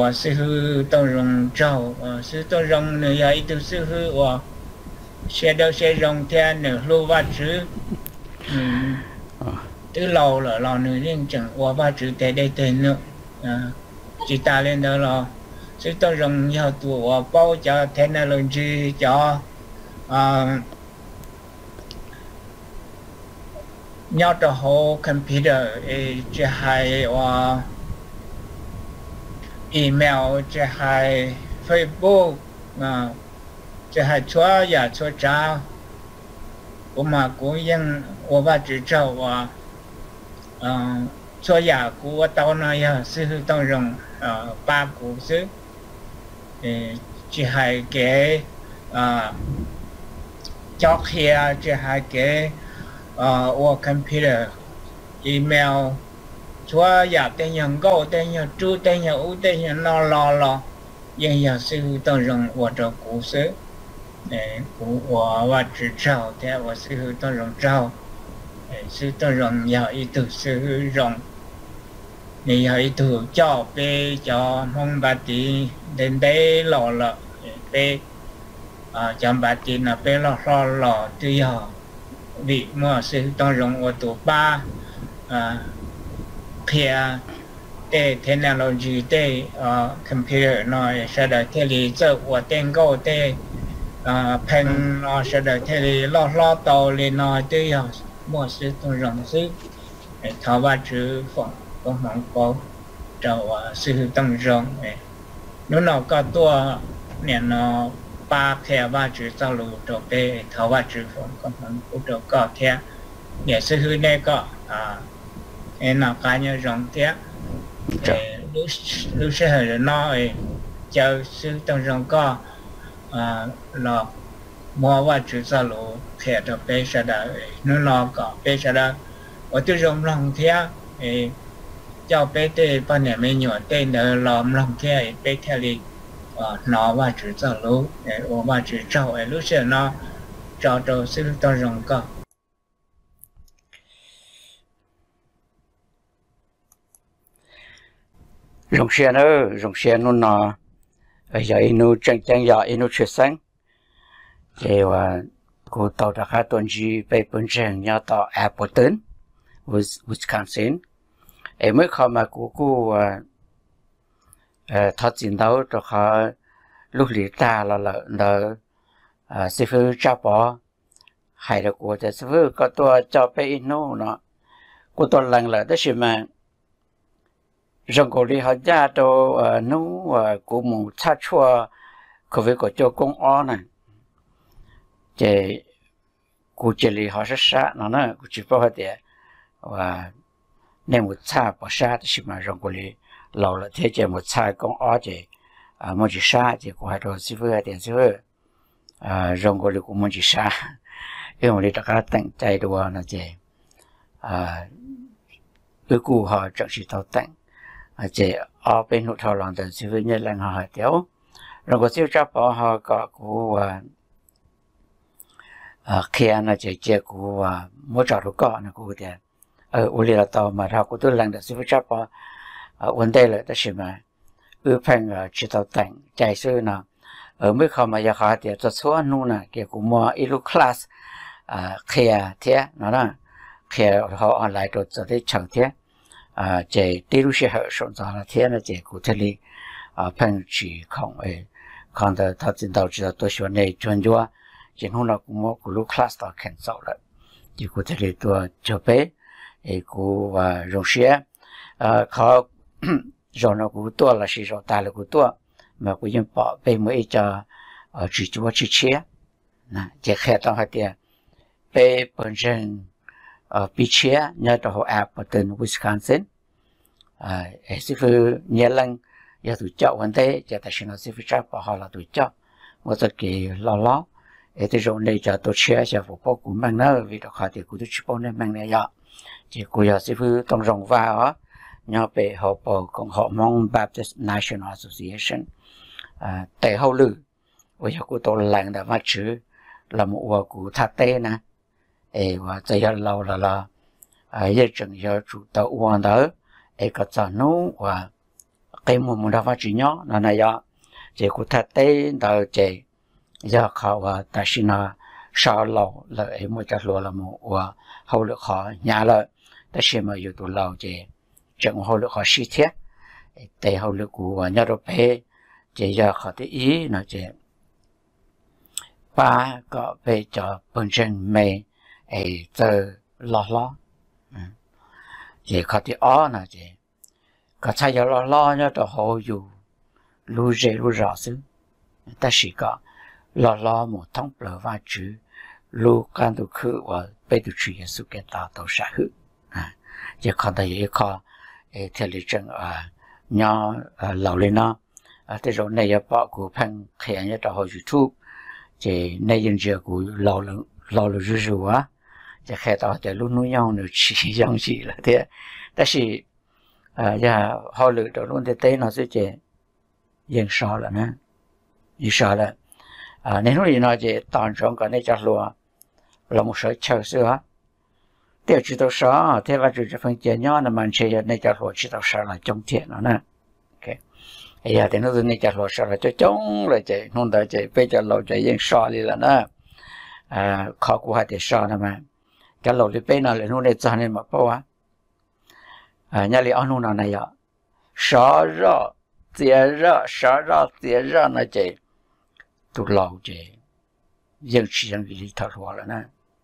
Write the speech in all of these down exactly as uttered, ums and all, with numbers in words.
我是去到荣州，呃，是到荣呢呀，一都是去我学到学荣天呢，路话子，嗯，từ lâu rồi lâu nữa nên chẳng qua ba chữ tế đây tên nữa à chỉ ta lên đó là sự tôi rằng nhau tuổi bao cho thế nào lần gì cho à nhau cho hồ computer chỉ hay và email chỉ hay Facebook à chỉ hay chúa ya chúa cha của mà cũng ยัง我把只找我嗯，做雅股我到那呀是当人呃八股是，呃，只系给啊教学，只系给啊我 computer email，做雅等人高等人猪等人乌等人老老老，人呀是当人我这股市，诶，股我我只找的我是当人找。sư tôi rồng giờ ý từ sư rồng này giờ ý từ cho bé cho mong bà tí đến bé lò lọ bé à cho bà tí là bé lò lò lò từ giờ vì mà sư tôi rồng ở tổ ba à kia để thế nào là gì để computer nói sẽ được thế lý cho của tên câu để pen nó sẽ được thế lý lò lò tàu lên nói từ giờ mua sư tôi rằng sư thảo ba chữ phòng công mạng có trâu sư tăng rộng nếu nào có tua nè nó ba khe ba chữ giao lưu trâu bê thảo ba chữ phòng công mạng của trâu có thế để sư hư này có à em nào cá nhân rộng thế lúc lúc sẽ hơi nó cho sư tăng rộng có à là mua ba chữ giao lưu khe trâu bê sẽ đã nó nó có bê sẽ đã ở từ rộng lòng thế cho bé tê ban ngày mấy nhỏ tê nở lòm lòng thế bé theo đi nó ba chữ giao lưu ở ba chữ trâu ấy lúc xưa nó trâu trâu sư to rộng có rộng xe nữa rộng xe nó nó ở giờ inu chân chân giờ inu chuyển sang thì và cô tàu đã khá tuần gì về bên trên nhà tàu Appleton Wisconsin em mới không mà cô cô thoát chiến đấu cho họ lúc lý ta là là là sư phụ cha bỏ hay là côจะsư phụ cóตัวcho bé inu nó côตัวlần là đó là mà rong cô đi họ ra cho nu cô muốn thắt chua cô phải có cho công on này chế cô chế lý họ sẽ sát nó nữa cô chỉ bảo thế và nên một cha bỏ sát thì mà rong cô đi lâu là thế chế một cha công on chế à muốn chỉ sát chế cô hay rồi sư phụ hay tiền sư phụ à rong cô đi cũng muốn chỉ sát因为大家等ใจตัวนะchế à cái cô họ chẳng chỉ tao等à chế ở bên hụt thảo lòng từ sư phụ nhất là họ tiểu rồi có siêu chấp họ họ có cô à kia là chế chế cô mỗi trò đâu có là cô thế ở u li là tao mà thao cô tôi lần được siêu chấp họ vấn đề là đó là mà ưu phanh chỉ tao tặng chạy sư nào ở mấy không mà giờ họ thì cho số nu nè kia cô mua ilu class à kia thế nó là kia họ online rồi cho thấy chẳng thế à chế đi lúc họ sống ra là thế là chế cụ thể li à phanh chỉ không ấy còn từ thao chiến đấu chỉ là tôi nói này chuyên gia chỉ hôm nào cũng mua của lúc class đó cancel rồi chỉ cụ thể li tôi cho bé ấy cụ và rong xe à họ rồi nó cũng tôi là chỉ rồi ta là cũng tôi mà cũngยังbỏ bé mới cho chỉ cho chỉ chia nè chỉ khai tao hai tiền bé bản thân ở bị chia nhớ cho họ Appleton Wisconsin à sư phụ nhớ lần giờ tụi cháu vấn đề giờ ta xin là sư phụ cháu bảo họ là tụi cháu một cái kỳ lo lo để từ trong này cho tôi chia cho phụ bố của mình nữa vì đó họ thì cũng tôi chỉ bảo nên mình này giờ chỉ của giờ sư phụ trong rộng vào á nhớ về họ bảo còn họ mong Baptist National Association à tại hậu lư bây giờ của tôi lần đã phát chữ là một quả của thắt tê nè ê và bây giờ lâu là là à giờ chừng giờ chủ tàu uống đó ê có cho nó và cái mùa mùa đó phát triển nhỏ là này giờ chỉ cụ thể tới đầu chỉ giờ họ và ta xin là sao lâu là em mới chặt lúa là một và hậu lực họ nhà là ta xin mà yêu tụ lâu chỉ chẳng hậu lực họ suy thiết để hậu lực của nhà đầu bé chỉ giờ họ tự ý nó chỉ ba có về cho bản thân mình ấy từ lo lo chỉ có thể ó là chỉ có thay cho lo lo nhá cho họ dù lu dễ lu rõ xứ ta chỉ có lo lo một thông bờ và chữ lu can tu khử và bây tu chữ sự kiện ta tổ xã hữu à chỉ còn đây có theo lịch trình à nhỏ lâu lên nó thế rồi này bảo của phăng khéo nhá cho họ YouTube chỉ này dân giờ của lâu lâu lâu lâu rủ rủ á chỉ khéo tao chỉ luôn nuôi nhau nữa chỉ giống chỉ là thế,但是啊呀好了到luôn thế thế nó sẽ chỉ dân sao là nè như sao là à nên lúc nào chỉ toàn trong cái này chặt lúa là một số chờ xưa tiêu chỉ đâu sao thế và chỉ phần tiền nhỏ là mình chơi này chặt lúa chỉ đâu sao là trong tiền nó nè ok bây giờ thì nó này chặt lúa sao là cho chống là chạy không đợi chạy bây giờ lúa chạy dân sao đi là nè à khó của hai thì sao nè mà cái lúa đi bây nào là nó này cho nên mà bao á à nhà里ăn nó này à sao rồi tiền rồi sao rồi tiền rồi nó chạy tụ lâu chạy dân chỉ dân vì lý thảo hóa là nè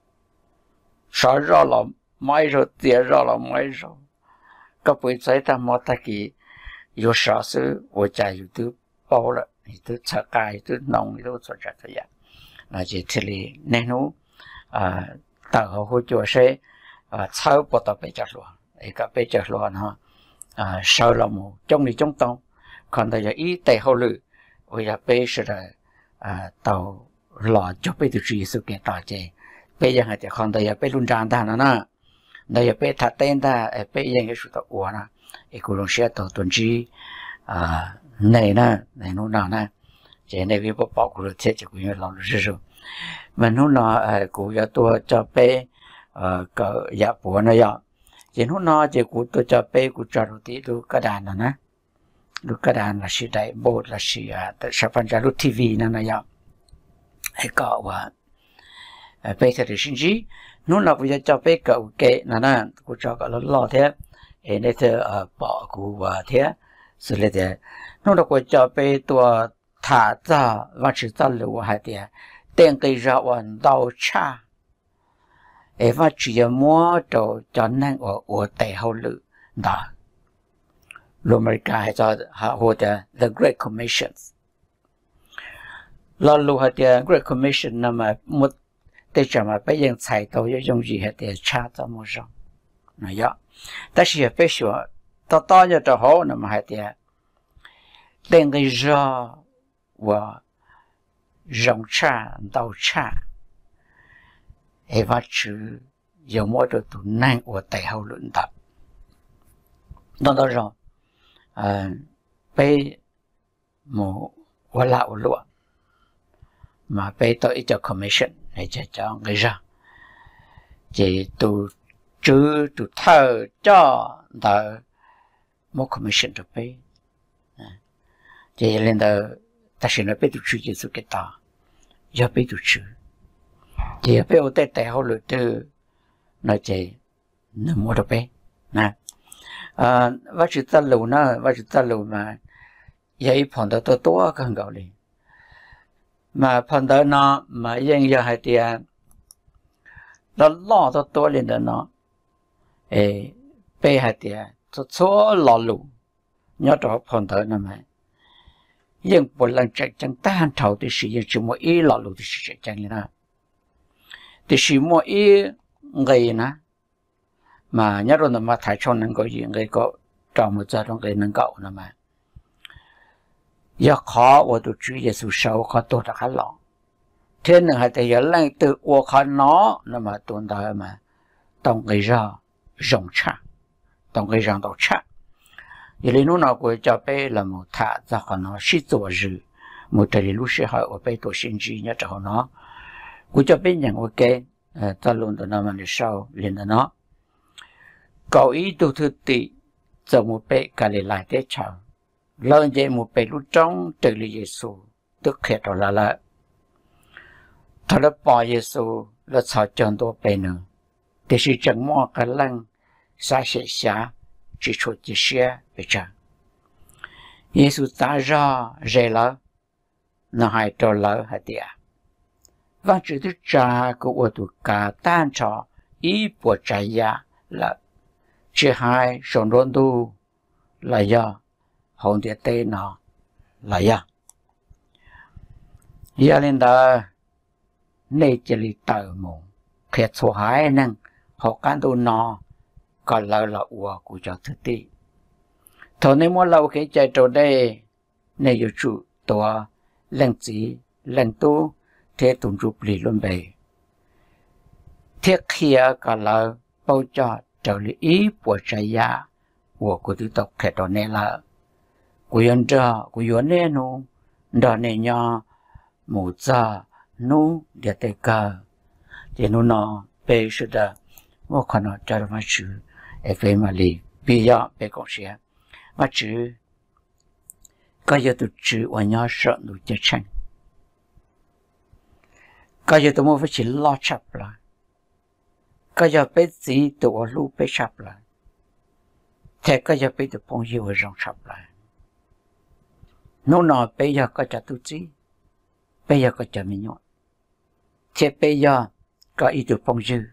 sao rồi là mấy rồi tiền rồi là mấy rồi các buổi sáng ta mua ta kỹ有啥事我家有都包了你都拆开都弄你都做这这样那就这里那种啊大伙会做些啊炒不到被着了一个被着了呢啊烧了么中里中东看到有一带后路我也被是的啊到老就被的注意事件大姐被人还在看到也被论战的了呢那也被他带的被人给说到我呢ไอ้กูลงเสียตัวตุนจีอ่าในน่ะในนู้นน่ะนะเจในวิปปอกกูเทจะกูยังลองดูสิมันนู้นน่ะไอ้กูจะตัวจะไปเอ่อก็อยากปวดนะอยากเจนู้นน่ะเจกูตัวจะไปกูจะรู้ที่ดูกระดานน่ะนะดูกระดานละสิได้โบสละสิอ่ะแต่สัพพันจะรู้ทีวีนั่นนะอยากไอ้ก็ว่าไปที่สิ่งจีนู้นน่ะกูจะไปก็โอเคนั่นน่ะกูจะก็รอเท่เนเธอบอกกูว่าเท่สุดเลยเท่นู่นเราก็จะไปตัวถ่าจ้าว่าจะจ้าหรือว่าเท่เต็งกิจวันดาวชาเอว่าจีมัวตัวจะนั่งว่าว่าแต่เขาหรือด่าลอเมริกาให้จะหาหัวเท่ the Great Commission เรารู้ให้เท่ Great Commission นั่นมาหมดแต่จะมาไปยังใช้ตัวยังจีให้เท่ชาจ้ามั่วจังนะยะ但是也别说，到大家都好，那么还得等个热我用茶倒茶，哎，我吃有么多都难我带好轮的，那到时候，嗯，被么我拉我落，嘛被到一个 commission 来就讲个热，这都。chứ tụ thơ cho đỡ một commission được bay, vậy nên là ta sẽ nói biết tụ chữ gì số cái ta, giờ biết tụ chữ, thì biết ở đây tại họ lựa từ nói chơi nó mua được bay, nè, à, và chữ ta lâu nữa, và chữ ta lâu mà, vậy phần đó tôi tôi càng gạo đi, mà phần đó nó mà yên giờ hai tiền, nó lo tôi tôi lên đó nó ê bây hạt tiền cho số lò lù nhớ đó phần thở nè mà nhưng một lần chạy chẳng tan thầu thì sử dụng chỉ một ít lò lù thì sử dụng chẳng là thì sử dụng một ít người nè mà nhớ rồi mà thái cho nên có gì người có trong một giờ trong người nâng cậu nè mà giờ khó và tôi chú ý sự sâu khó tôi đã khá lọ thế nên hạt tiền lần từ ô khó nó nè mà tồn tại mà tổng người ra rộng cha, tổng cái rộng đầu cha, vậy nên nó nào cũng cho bé là một thà ra khỏi nó sĩ tổ rử, một thời lúc sĩ hỏi ở bé tổ sinh trí nhớ cho nó, cũng cho bé nhận ok, ta luôn tụi nó mà được sau liền là nó, cậu ý tu thư tị, giờ một bé cả lại lại thế chào, lần vậy một bề lúc trong từ lý Giêsu tức khét rồi là là thằng đó bỏ Giêsu là sao chân tôi bề nữa để sự chẳng mua cái lăng xa sẽ xa chỉ cho chỉ xe về cha Giêsu ta ra rẻ lỡ nó hay trò lỡ hả tiệt và chỉ thứ cha của tôi tụ cả tan trò ý bộ trái ya là chỉ hai sống rộn tu là do hồn địa tê nó là do giờ lên đó này chỉ là tờ mù khét số hai năng họ can tu nó còn lỡ là ua của cho thực tế thôi nếu muốn lâu cái chạy trâu đây này yêu chủ tổ lần gì lần tu thế tụng chụp lì luôn bề thiết kia cả là bao cho trở lại ý của trái ya của của tự tộc khét đó này là của dân trò của dân này nu đó này nhỏ một giờ nu để tay cờ thì nu nó bề sự đó một con nó cho nó chữ ở phía mà lì bây giờ bề công sự mà chữ cái giờ tụi chữ ở nhỏ sợ tụi chết chăng cái giờ tụi mua phải chỉ lo chập lại cái giờ biết gì tụi ở lú biết chập lại thế cái giờ biết tụi phong yêu ở trong chập lại nó nói bây giờ có chả tụi gì bây giờ có chả mình nhọn thế bây giờ có ý tụi phong yêu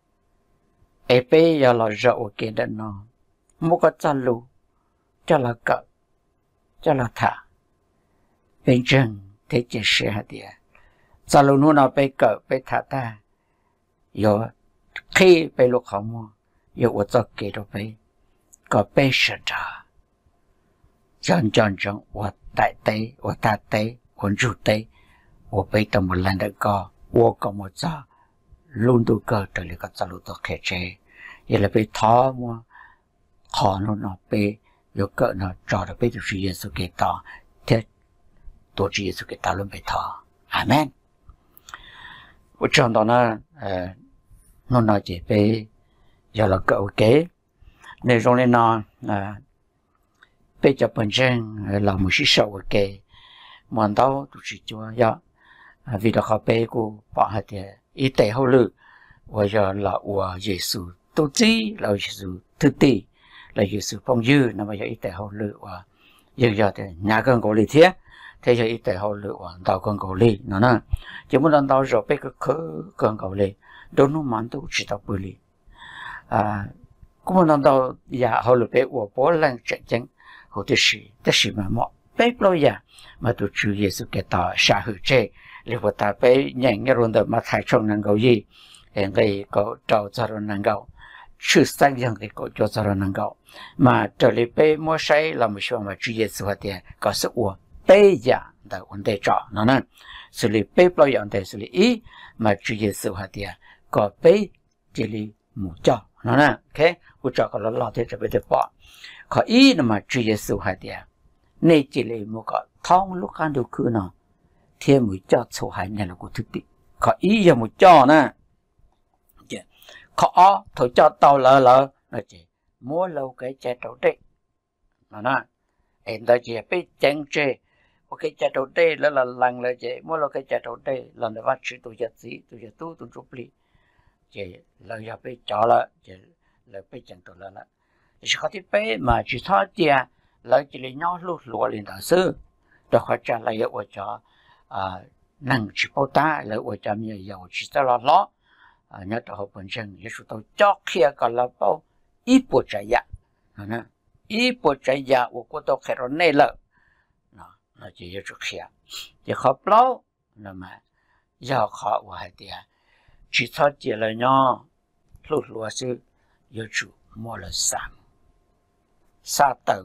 ấy bây giờ là rượu kia đó nó mua có cho lú cho là cỡ cho là thả bên chân thế chỉ sẽ hạt địa cho lú nó nào bây cỡ bây thả ta rồi khi bây lúc họ mua rồi ở cho kia đó bây có bây sợ trả chân chân chân ở tại tây ở ta tây ở chủ tây ở bây tầm một lần đó có ở có một giờ luôn tu cơ trở lại có cho lú to khẽ chế vậy là bây thọ mua họ nó nó bây rồi cỡ nó trò được bây giờ chỉ Giêsu cái tao thế tổ chức Giêsu cái tao luôn bây thọ amen ở trong đó nó nó nói chỉ bây giờ là cỡ kế nên trong này nó bây giờ本身là một sự sâu kế mà đâu tổ chức cho ya vì đó họ bây cô bảo hạt thì ý tế hậu lực bây giờ là của Giêsu tổ chức là Giêsu thực tế là Giêsu phong dư nó bây giờ ý tế hậu lực và giờ giờ thì nhà con có lý thiết thế giờ ý tế hậu lực và tàu con có lý nó nè chỉ muốn đào tàu rồi bây cái khứ con có lý đâu nó mang tu chỉ tao bự lý à cũng muốn đào tàu giờ hậu lực bây của bố lần trận tranh hậu thế sĩ thế sĩ mà mọi bây lâu giờ mà tu chú Giêsu cái tàu xã hội chế liệu của ta bây nhận cái rồi mà thay trong năng cầu gì hiện đây có trâu cho nó năng cầu sự sang rằng thì có cho cho nó năng cầu mà trở lại bây mua say là một số mà chú Giêsu hạt tiền có sự uổng bây giờ đã vấn đề trọ nó nè xử lý bây bao giờ để xử lý ý mà chú Giêsu hạt tiền có bây chỉ lý một cho nó nè ok của trọ có nó lo thế cho bây giờ bỏ có ý là mà chú Giêsu hạt tiền nên chỉ lý một cái thông lúc ăn được cứ nó thêm một cho số hai này là của thực tế có ý giờ một cho nè khó thôi cho tàu lỡ lỡ nó chỉ mua lâu cái trái đầu đấy mà nó em ta chỉ biết chẳng chơi cái trái đầu đấy là là lần là chỉ mua lâu cái trái đầu đấy lần đó bắt chữ tôi giật gì tôi giật tu tôi chụp đi chỉ lần giờ biết cho là chỉ là biết chẳng tôi là là chỉ có thể biết mà chỉ tháo tiền là chỉ lấy nhau lút lúa lên đó sư đó họ trả lại ở cho năng chỉ bao ta là ở cho mình giàu chỉ ta lo lo nhớ cho họ bản thân Giêsu tôi cho kia còn là bao ít bộ trái ya nè ít bộ trái ya của cô tôi khai rồi này là nó nó chỉ Giêsu kia chỉ khó bao là mà giờ khó của hai tia chỉ tháo chỉ là nhau lút lúa sư Giêsu mua là sam sa tầm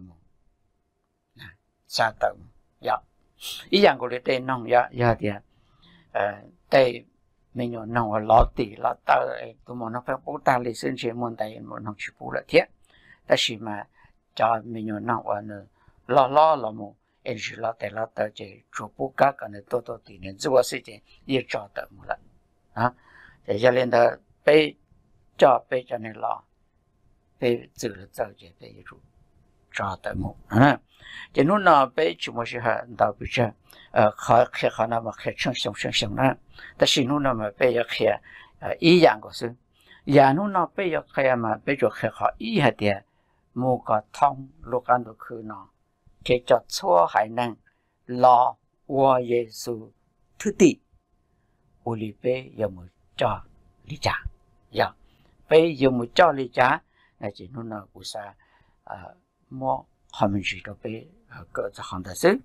sa tầm ya ý rằng của tên nông ya ya tia tây mình nhớ nông ở lót tỉ lót tơ tụi mình nó phải bố ta lấy sinh chế môn tay một nông chỉ bố là thiết ta chỉ mà cho mình nhớ nông ở nơi lo lo là một em chỉ lo tay lót tơ chỉ chụp bố các cái này tôi tôi tỉ nên做事情也找得một lần à để cho nên là bây cho bây cho nên lo bây giữ được giờ chỉ bây chụp cho tới một ha cho nó nó bé chúng mình sẽ học đầu bây giờ ờ khó khi khó nào mà khi sống sống sống sống đóแต่สิ่งนู้นมันเป็นอย่างแค่อีอย่างก็คืออย่างนู้นเป็นอย่างแค่มาเป็นอย่างแค่ขออีเหตุมูก็ท่องลูกอันดูคือเนาะแค่จะชั่วหายนั่งรอว่าเยซูทุติอุลิเปยังมือจ่อลิจ่าอย่างเปยังมือจ่อลิจ่าในจีนู้นอุตส่าห์มั่วเขาไม่ใช่ตัวเปก็จะหันได้ซึ่ง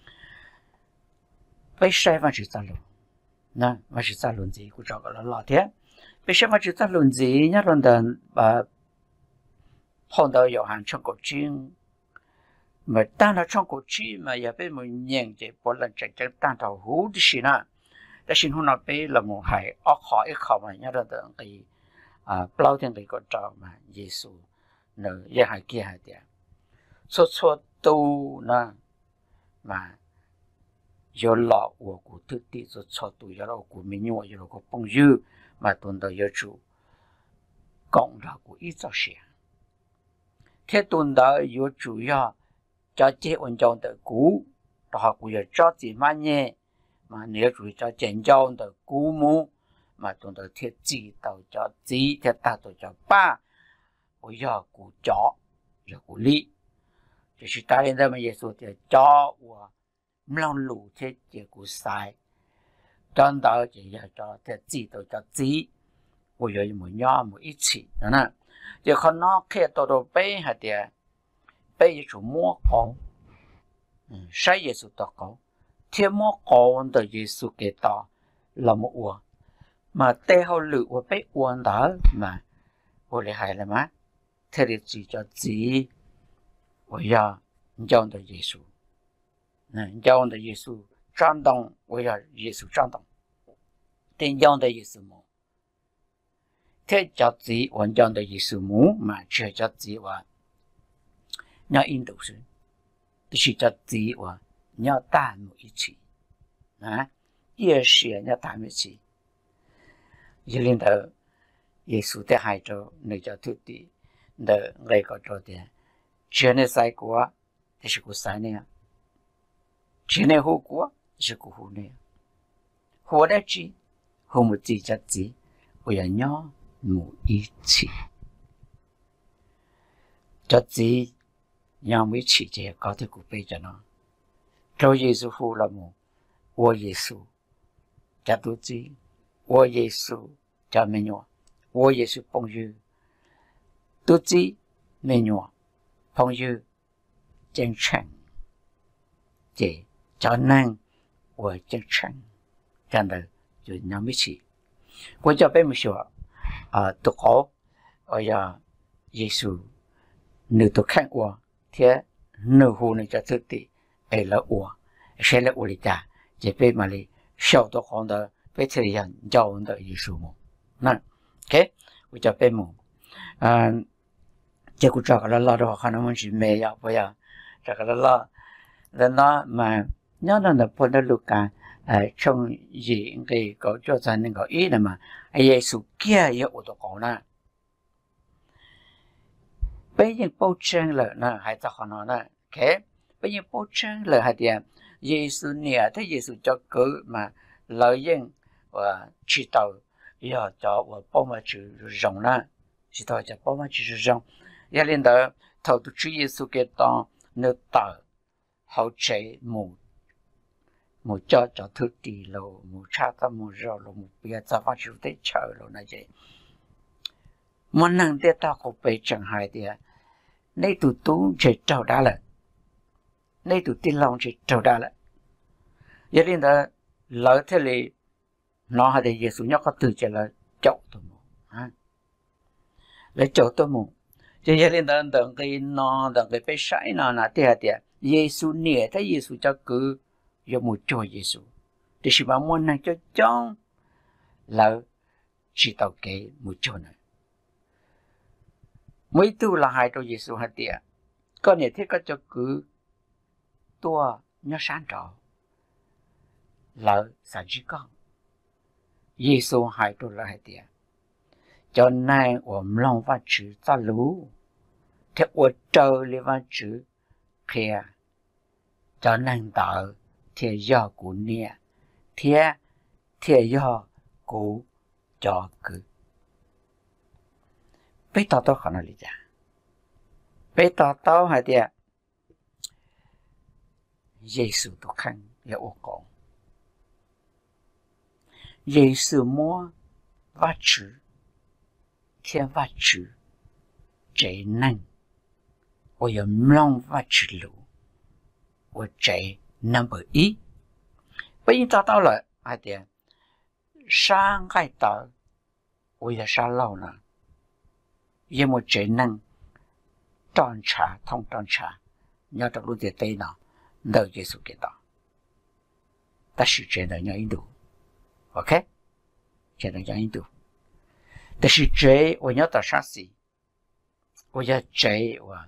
ไปใช้วันที่จะลงนะวันที่จะลงจีกูจะก็แล้วเถอะไปใช้วันที่จะลงจีเนี่ยลงเดินแบบ碰到有行唱歌经，嘛当他唱歌经嘛也被门人这不能真正当到好的事呢，但是后那被了么还恶好一考嘛，也得等个啊，不老天个个招嘛，耶稣呢也还记还的，错错都呢嘛。有老我古特地做错都有老古民我有个朋友嘛，懂得有主讲了古一早些。thế tuần đó yếu chủ yếu cho chế ổn trọng的cũ đó họ cũng cho chỉ mà nhẹ mà nếu chủ cho chén trọng的cũ mu mà tuần đó thiết chỉ tàu cho chỉ thiết ta tàu cho ba của yếu cũ chó yếu cũ lý chỉ是大人的嘛也说的chó và mlang lũ thiết chế cũ sai trong đó chỉ là cho thiết chỉ tàu cho chỉ của yếu một nhỏ một ít chỉ đó nè giờ con nó khi tôi đồ bé hả thì bé như chủ mua cổ sai như chủ tao cổ thiên mua cổ từ như chủ cái tao là một uổng mà tê hậu lự của bé uổng đó mà vô lý hay là má thế thì chỉ cho chỉ bây giờ trong từ Giêsu này trong từ Giêsu trang động bây giờ Giêsu trang động tên trong từ Giêsu một thế cho chỉ hoàn toàn là Giêsu muốn mà chưa cho chỉ và nhớ in đầu sư, chỉ cho chỉ và nhớ ta một ý chí, à,也是nhớ ta một ý chí, cho nên là Giêsu để hai chỗ người cho thứ đi, để người có chỗ để, chuyện này sai quá, thì sẽ có sai này, chuyện này hữu quá, sẽ có hữu này, hữu đấy chỉ, hữu một chỉ cho chỉ, bây giờ nhớ một ý chí cho chỉ nhau mấy chỉ chỉ có thể cụ bây cho nó cho Giêsu phụ là một của Giêsu cho tôi chỉ của Giêsu cho mình nhỏ của Giêsu phong dư tôi chỉ mình nhỏ phong dư chân thành chỉ cho năng của chân thành cho nên rồi nhau mấy chỉ của cho bé một số à tôi có ở nhà Giêsu nếu tôi khen qua thì nếu hồ này cho thực tế ấy là qua sẽ là qua đi ta chỉ biết mà đi sau đó còn đó biết thời gian giao đó Giêsu một nè ok tôi cho bé một à chỉ có cho cái là đó khả năng mình chỉ mê ya bây giờ cho cái là là nó mà nhớ là nó phần đó lúc cả trong gì cái có cho ra nên có ý là mà Giêsu kia yếu của tôi có nè bây giờ bao trang là nè hay ta họ nói nè ok bây giờ bao trang là hay thì Giêsu nè thế Giêsu cho cứ mà lợi dụng và chỉ tàu giờ cho và bao mà chữ rộng nè chỉ tàu cho bao mà chữ rộng giờ lên đó thầu tu chữ Giêsu cái đó nơi tàu hậu chế một một cho cho thức đi lâu một cha ta một rồi lâu một bây giờ phát triển tới chờ lâu này vậy mà năng để ta có bị chẳng hại thì nay tụi tú chỉ trâu đá lại nay tụi tin lòng chỉ trâu đá lại vậy nên là lợi thế là nó hay là Giêsu nhắc có từ chỉ là chậu tôi một ha lấy chậu tôi một cho vậy nên là đừng cái nó đừng cái phải sai nó là thế thì Giêsu nè thấy Giêsu cho cứ do một chỗ Giêsu thì sự bảo muốn này cho chọn là chỉ tao cái một chỗ này mấy tu là hai chỗ Giêsu hạt địa có thể thế có cho cứ tua nhớ sáng trọ là sao chỉ con Giêsu hai chỗ là hạt địa cho nên 我们让法治在路，他我找了法治 kia cho năng tạo thì do của nia thì thì do của cho cứ bây tao tao khó nói lý ra bây tao tao hay địa Giêsu tu khăn ya ô con Giêsu mua vắt chữ thiên vắt chữ trái năng 我有浪法之路，我在 number 一，不一找到了，还得伤害到我也杀老了，因为只能端茶通端茶，你要找路在对呢，都结束给到，但是真的要印度 ，OK， 真的要印度，但是这我要到啥时，我要这我。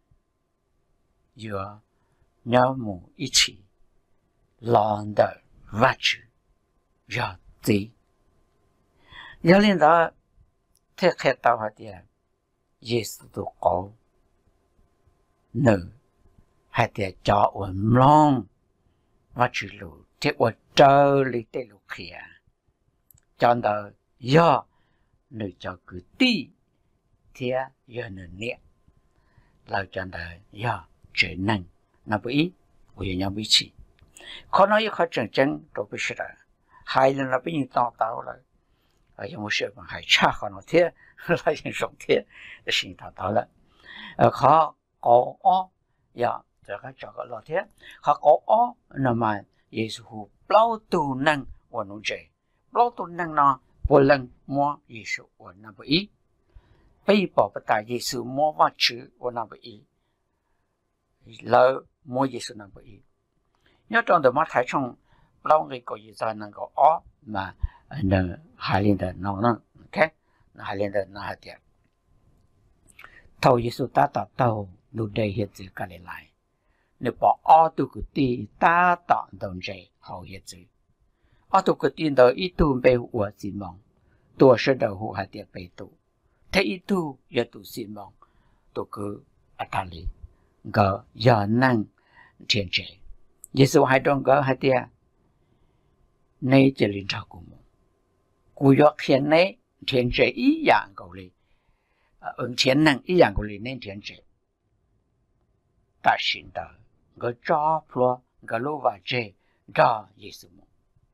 有鸟母一起浪的物质要对，要领导特开到下的耶稣都高，能还得叫我浪物质路，这我这里的路去啊，讲到要能叫个地，天要能念，老讲到要。只能那不一，我也要不起。可能一块真正都不是的，孩子那不用当到了，啊，因为是还差好多天，来人上天，是当到了。呃，考高二呀，这个这个老天，考高二，那么也是乎不都能我弄这，不都能呢，不能摸也是我那不一，背包不大也是摸挖吃我那不一。lâu mua gì sự năng bị nhớ trong đời mắt thái trong lâu người có gì ra năng có ó mà nè hai liên đời nó nó ok hai liên đời nó hai tiệt thầu gì sự ta tạo tàu luôn đây hiện giờ cả lại nếu bỏ ó tu cái ti ta tạo đồng dây hậu hiện giờ ó tu cái tin đời ít tu被我心梦多是的户还得被tu thế ít tu也tu心梦都个阿达里个要能天职，也是我还中个还的，你这里照顾我，古约天内天职一样个哩，呃，嗯，天能一样个哩，那天职，但是的个照顾个路瓦这照也是么，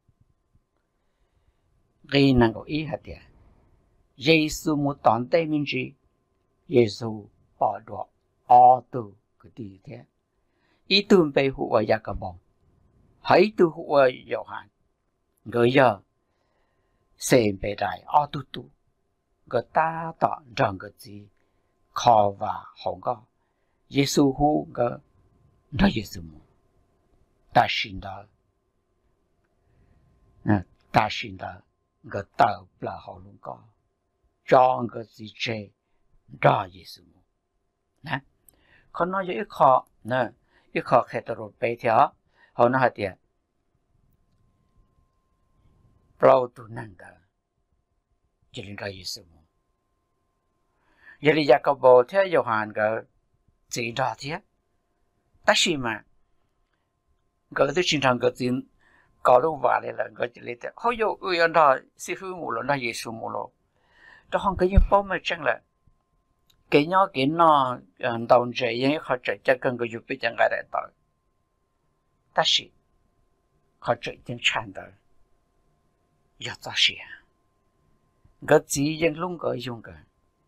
个能够一还的，耶稣么当代名字，耶稣保着奥多。第天，一顿被户外一个梦，还顿户外有限，我要三百代二嘟嘟，我打到两个字，考话好高，耶稣乎个那也是么？大新的，嗯，大新的个到不了好龙高，两个字这，这也是么？啊？可能有一考呢，一考开到了白条，好那点，不都能的，就应该意思么？有的一个包条有限个最大条，但是嘛，个都经常个真搞到话来了，个这里的，好有有人他师傅木了，那也是木了，这行个一包没挣了。cái nhau cái nó đồng trẻ những họ trẻ cho cần cái giúp bị chẳng cái đại tạo, ta sĩ họ trẻ tiếng chán đó, giờ ta sĩ, cái gì những lúc cái dùng cái,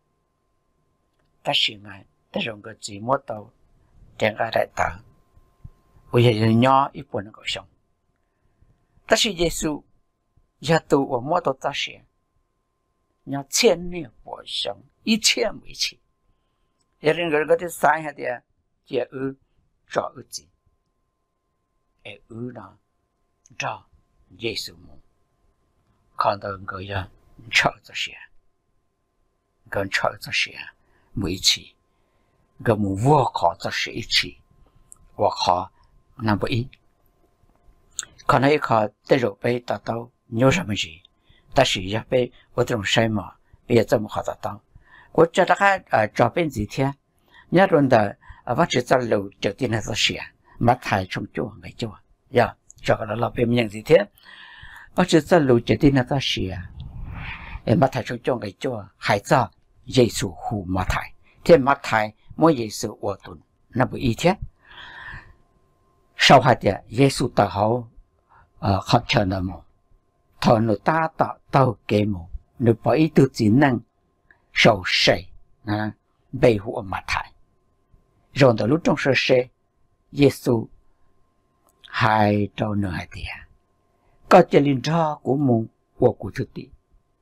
ta sĩ ngay, ta dùng cái gì mua tàu, chẳng cái đại tạo, bây giờ nhau ít buồn cái sống, ta sĩ Giêsu, giờ tu ở mua tàu ta sĩ, nhau千年不sống,一千没起。有人个个的三下的，就二找二字，哎二呢找耶稣么？看到个人找这些，跟找这些没起，个么我考这些一起，我考那不一，可能一考得肉被达到有什么事，但是也被我这种什么也这么好达到。我觉得还呃找遍几天，那种的 à vắt chỉ cho lầu đầu tiên là cho xỉa mà thải trong chỗ ngày chỗ giờ cho cái đó là bên nhận gì thế vắt chỉ cho lầu đầu tiên là cho xỉa mà thải trong chỗ ngày chỗ hay cho Giêsu hù mà thải thế mà thải mỗi Giêsu ở tuần nó bị ý thế sau hai tiếng Giêsu tạo hậu ở khắp trời nào mà thọ nó ta tạo tạo kế mà nó bỏ ý tư chỉ năng sầu sậy à bị hù mà thải rồi từ lúc trong sơ sê Giêsu hai trâu nửa hai tiếng có chỉ linh cho của mùng của của thực tế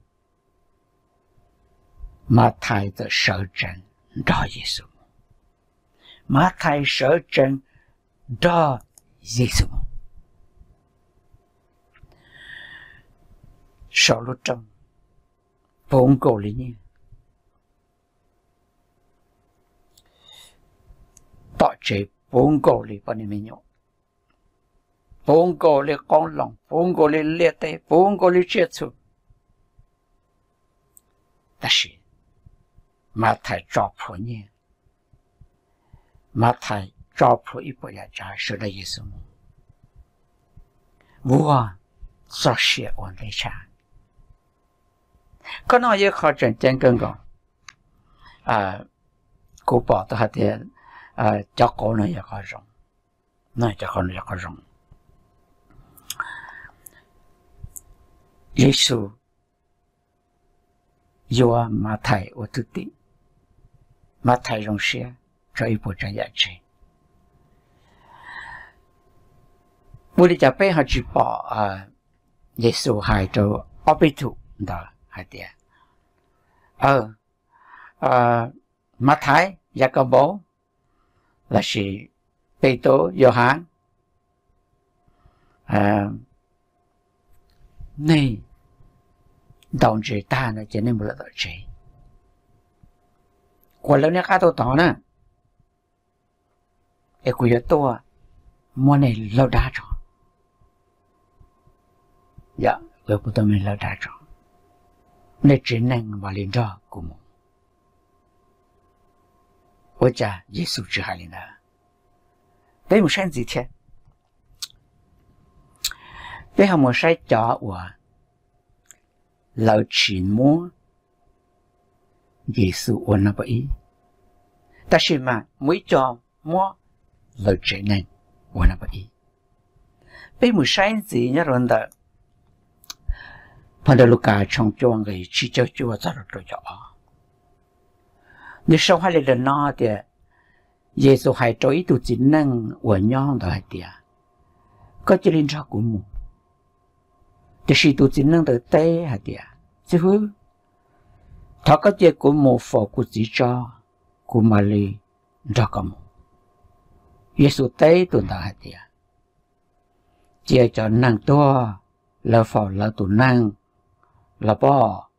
mà thải the sở chân đó Giêsu mà thải sở chân đó Giêsu sau lúc trong bốn câu lý nhé tạo chế bốn câu lý bao nhiêu nhiêu bốn câu lý con lòng bốn câu lý liệt tê bốn câu lý chết xuống ta sĩ mà thầy cho phổ nhé mà thầy cho phổ ít bao giờ trả sự đây Giêsu vua sao sẽ ổn định cha có nói với họ chuyện chân cân còn à cô bỏ tôi hạt tiền à cho cô này cho cô rong nói cho cô này cho cô rong Giêsu yêu mà thầy ở thực tế mà thầy rong xe cho ít bộ trang giá trị bữa đi chợ bé họ chỉ bỏ à Giêsu hai cho ở bên thủ đó hai tiền ờ à mà thầy Giacobo là sĩ Pê-tô Gioan à này đồng chí ta nó chỉ nên một lần chỉ qua lâu nay khá tôi tỏ nè em quý tôi mua này lâu đã rồi dạ tôi cũng tôi mình lâu đã rồi nên chỉ nên vào liền đó của mình ôi cha Giêsu chỉ hai liền đó đấy một sáng gì thế đấy là một sai cho của lời chỉ muốn Giêsu ôn nó vậy ta xin mà mới cho mua lời chỉ nên ôn nó vậy đấy một sai gì nhá rồi đó phần đầu Luca trong chỗ người chỉ cho chúa cho rồi cho nếu sau hai lần nó thì Giêsu hay cho ý tụ chính năng của nhau đó thì có chỉ linh ra của mình thì sự tụ chính năng từ tây hả thì chứ hứ thọ có chỉ của một phò của chỉ cho của Mali ra có một Giêsu tây tụ đó hả thì chỉ cho năng to là phò là tụ năng là bỏ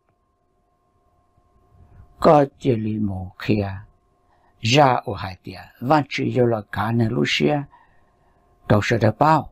có chỉ li mù kia ra ở hai tia vẫn chỉ có là cả nên lúc xưa đâu sẽ được bao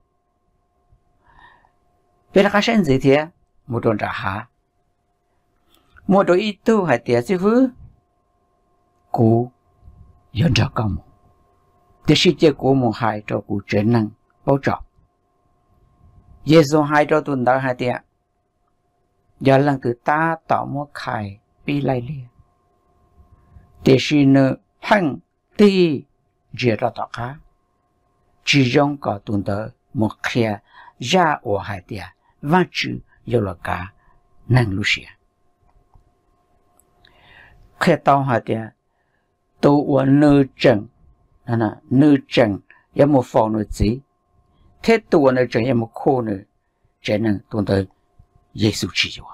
bây giờ cái sinh gì thế một đồn trả hả một đôi ít tu hai tia chứ hứ cú dân ra công thì sự chế của một hai cho cú chuyển năng bảo trợ Giêsu hai cho tuần đó hai tia giờ lần từ ta tạo một khai bị lại liền để xin hăng ti dễ ra tạo cá chỉ dùng cả tuần đó một kia ra ở hai tia vẫn chỉ有了cả năng lực些khi tao hai tia tu ở nơi trần nè nơi trần có một phòng nơi gì thế tu ở nơi trần có một khu nơi cho nên tuần đó Giêsu chỉ cho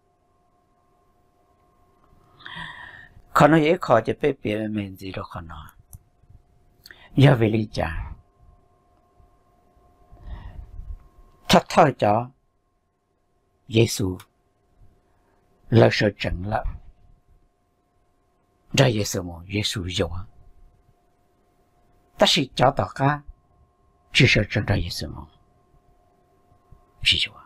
còn nó dễ khó cho bé bé mình gì đó còn nó giờ về lý trả thật thôi cho Giêsu là sự trận là ra Giêsu mà Giêsu dùng ta chỉ cho tất cả chỉ sự trận ra Giêsu mà chỉ cho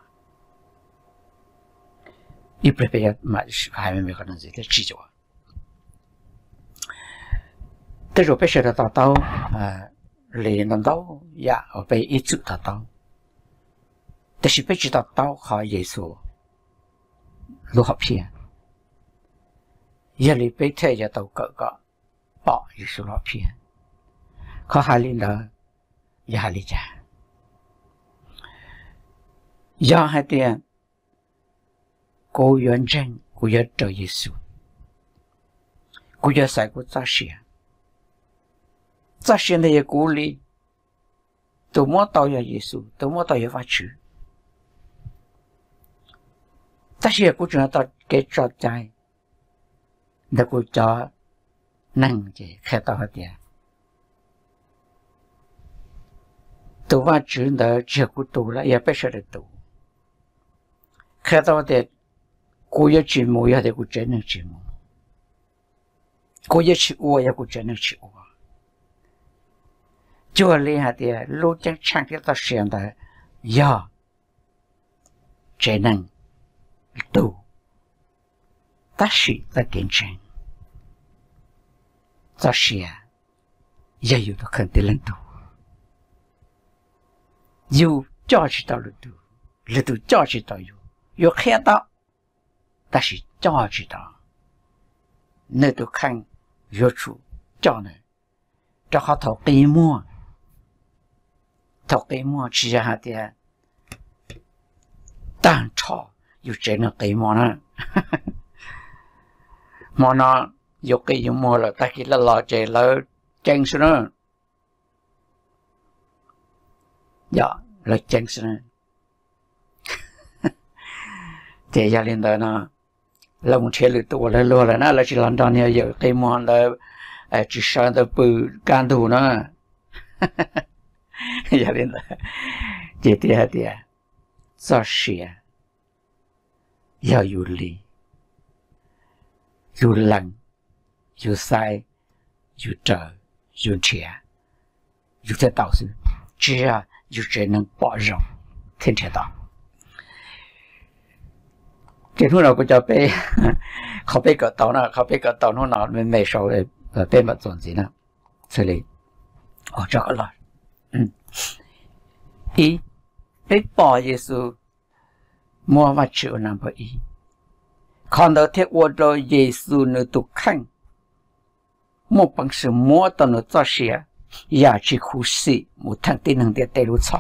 ít bé bé mà hai mươi mấy con gì đó chỉ cho tới rồi bây giờ là tao tao à liền làm tao dạ ở bên ít chút tao taoแต่是bây giờ tao tao khó耶稣lúc học phía giờ li bây giờ giờ tao cỡ cỡ bỏ耶稣học phía khó hai linh đó giờ hai linh cha giờ hai tiền cố原chân cố原trợ耶稣cố原sai cố扎实扎实的也鼓励多么到要耶稣多么到要发出但是也不知道到给找在那个叫能的开到的多发出的这个多了也不晓得多开到的过一节目也得过真的节目过一次我也过真的去我就厉害的路径唱给到现在要真能多但是在跟前这些也有的肯定能多有价值到了多了都价值到有有看到但是价值到那都看约束叫呢这好头给摸头给摸吃下的蛋炒有这样给摸呢摸呢有给有摸了但是了老这了真是呢呀了真是呢这家领导呢là một chế lực tổ là lo là nó là chỉ làm cho nhiều giờ cái món là chỉ sang tới bự can thủ nó gia đình là chỉ tiếc tiếc do sửa do yêu lý yêu lăng yêu sai yêu trở yêu trẻ yêu thế tạo sự chỉ là yêu trẻ năng bỏ rộng thiên thể tạo cái thứ nào cũng cho bé họ bé cái tàu nào họ bé cái tàu nó nào mình mấy số để bé mà chuẩn gì nè xử lý ở chỗ là ý bé bỏ Giêsu mua vật chịu làm bởi ý còn đó thế ở đó Giêsu nữa tụ khăn một bằng sự mua tao nó cho xia giả chỉ khu sĩ một thằng tin hàng để tê lú chọ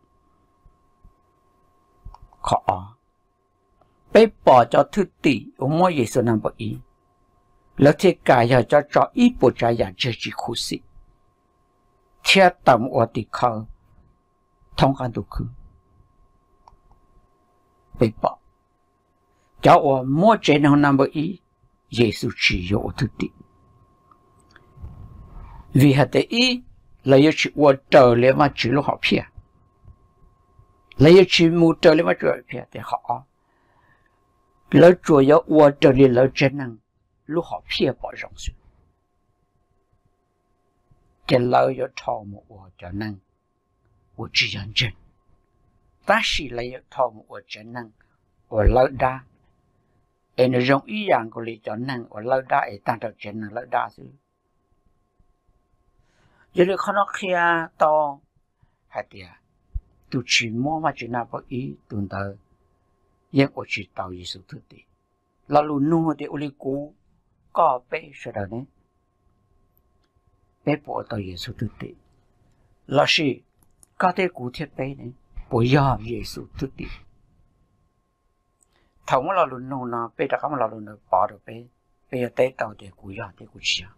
khó bé bỏ cho thứ tỷ ở mỗi gì số năm bảy ýแล้วที่กายจะจ่ออีปุจายาเจจิคุสิเทียตามอติเขาท้องกันตุคือไปบอกเจ้าว่ามั่วเจนของนับอีเยซูchỉ有ทุติvì hạt ý lấy chỉว่าเจอเลยมาchỉรู้họ phía lấy chỉ muเจอเลยมาจ่อphía thì họ lỡ chủ yếu ở这里lỡ真能如何撇bỏ rộng xuống cái lỡ yếu thọ một ở cho năng ở chỉ nhận chân ta chỉ lấy yếu thọ một ở chân năng ở lỡ đa em nó giống ý dạng của lý cho năng ở lỡ đa để tăng được chân năng lỡ đa chứ giờ này khó nó kia to hay tiệt tu chỉ mua mà chỉ nào có ý tuần tớiยังอชิตาวยิสุทุติแล้วลูนู่นที่อุลิกูก็เป๊ะสุดแล้วเนี่ยเป๊ะปวดตาวยิสุทุติแล้วสิก็ได้กูเทียบเป๊ะเนี่ยปวยายิสุทุติถ้าว่าเราลูนู่นนะเป๊ะแต่เขาไม่เราลูนู่นปอดเป๊ะเป๊ะเตะตาวเด็กกูยาเด็กกูเชีย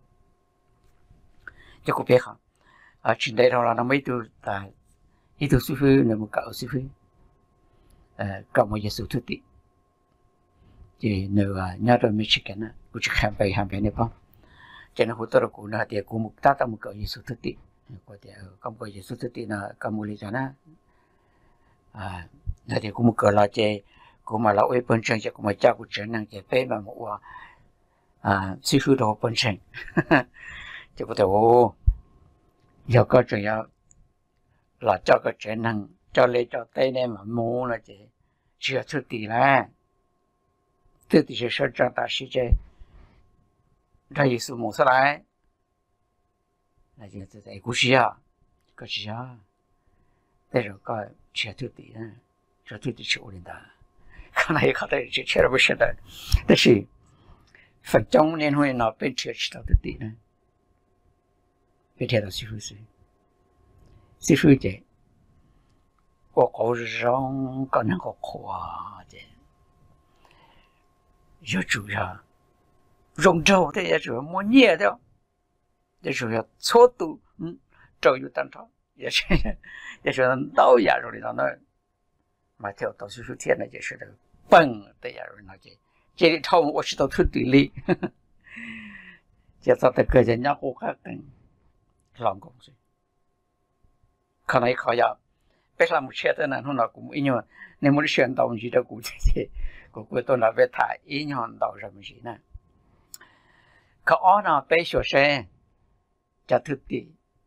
จะกูเป๊ะค่ะอ่าชิ้นใดเราเราไม่ดูแต่อีตัวสุฟิเนี่ยมันเก่าสุฟิcộng với sự thức tị thì nếu nhà tôi mới chỉ cái này cũng chỉ ham bày ham bày này không cho nên hồi tôi cũng là thì cũng một ta ta một cái sự thức tị có thể cộng với sự thức tị là cộng một lý do na à là thì cũng một cái là chơi cũng mà lão ấy bên trên cũng mà cha cũng trở năng chơi phê mà một à sư phụ đồ bên trên thì có thể ô giờ có chuyện là cho cái trở năng cho lấy cho tay này mà mua là chỉ chưa thức tỷ là thức tỷ sẽ cho ta sẽ chơi ra Giêsu mua sao lại là chỉ từ tại cú xia có xia đây rồi có chia thứ tỷ nè cho thứ tỷ chịu lên đó cái này có thể chỉ chia được bao nhiêu đấyแต่是反正年会那边chia吃到的tỷ呢别贴到师傅是师傅的我搞上个那个夸的要主要用着的也主没捏的这主要错度嗯照有单场也是也是老亚洲里头那嘛跳到师傅天呢就是这个笨的亚洲那些这里头我是到土地里这造的个人家我看跟làm công sự, cái này khó nhọc, bây giờ một xe tên là nó cũng ý nhau, nếu muốn chuyển động gì đó cũng thế, cũng cũng tôi nói về thải ý nhau đầu ra một gì nè, cái ó nó bây giờ xe, cho thực tế,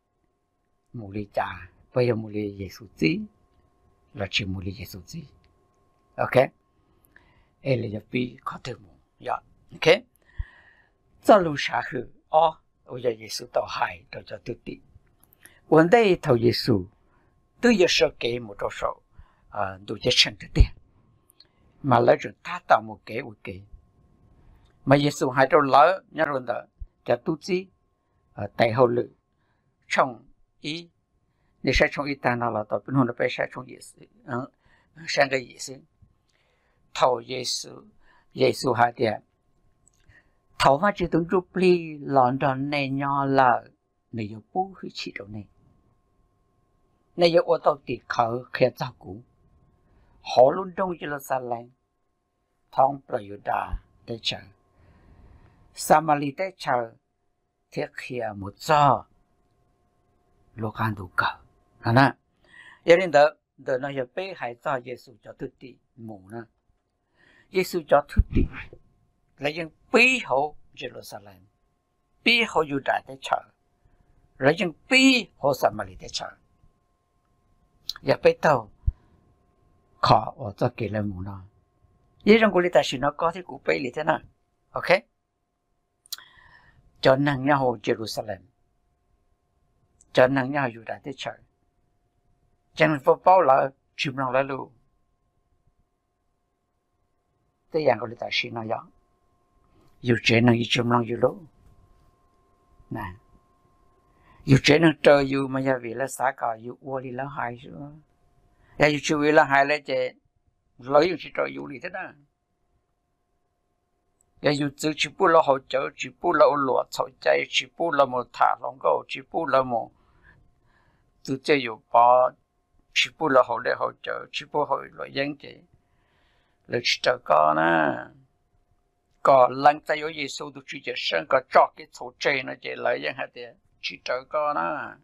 mù lì cha, bây giờ mù lì Giêsu gì, là chỉ mù lì Giêsu gì, ok, đây là cái bị khó thể mù, dạ, ok, cho lúc sáng hư, ó我要耶稣到海到这土地，问题头耶稣都要说给某多少啊，都在成的点，嘛那种他到某给我给，mà耶稣海到老nhớ rồi đó，就肚子啊带后路，从一，你是从一单到了到不同的被是从耶稣，嗯，三个耶稣，头耶稣，耶稣海的。thầu mà chỉ từng rút li lòn đòn này nhỏ là này yêu bố hơi chỉ đâu này này yêu ô tô thì khởi khẽ giao cũ họ luôn đông chỉ là xa lạnh thong Prayuda để chờ Samali để chờ thiết khía một giờ lúc ăn đủ cả hả nè cho nên đó đó nó yêu bé hãy cho Giêsu cho thức tị mù nè Giêsu cho thức tị là những bí hậu Jerusalem, bí hậu Juda để chờ, là những bí hậu Samari để chờ. Giờ bây giờ khó ở cho cái là mù nó. Như trong cái ta nó có thì cũng bây lý thế nào, ok? Cho năng nhau Jerusalem, cho năng nhau Juda để chờ. Chẳng phải bao là chìm lòng lại luôn. Thế dạng cái ta nó giống. Yêu trẻ năng yêu chum lòng yêu lỗ, nè, yêu trẻ năng trời yêu mà giờ vì là xã cả yêu uo đi là hai rồi, giờ yêu chú ý là hai là trẻ, lấy yêu chỉ trời yêu đi thế nào, giờ yêu chỉ chỉ bu là hỗ trợ, chỉ bu là lúa thổ trái, chỉ bu là một thả lòng gạo, chỉ bu là một, từ chơi yêu bỏ, chỉ bu là hỗ để hỗ trợ, chỉ bu hỗ lợi dân chị, lợi chỉ trời con á. Có lần tại ở Giêsu được chỉ cho sinh có cho cái thổ chế nó chỉ lấy những hạt tiền chỉ cho con á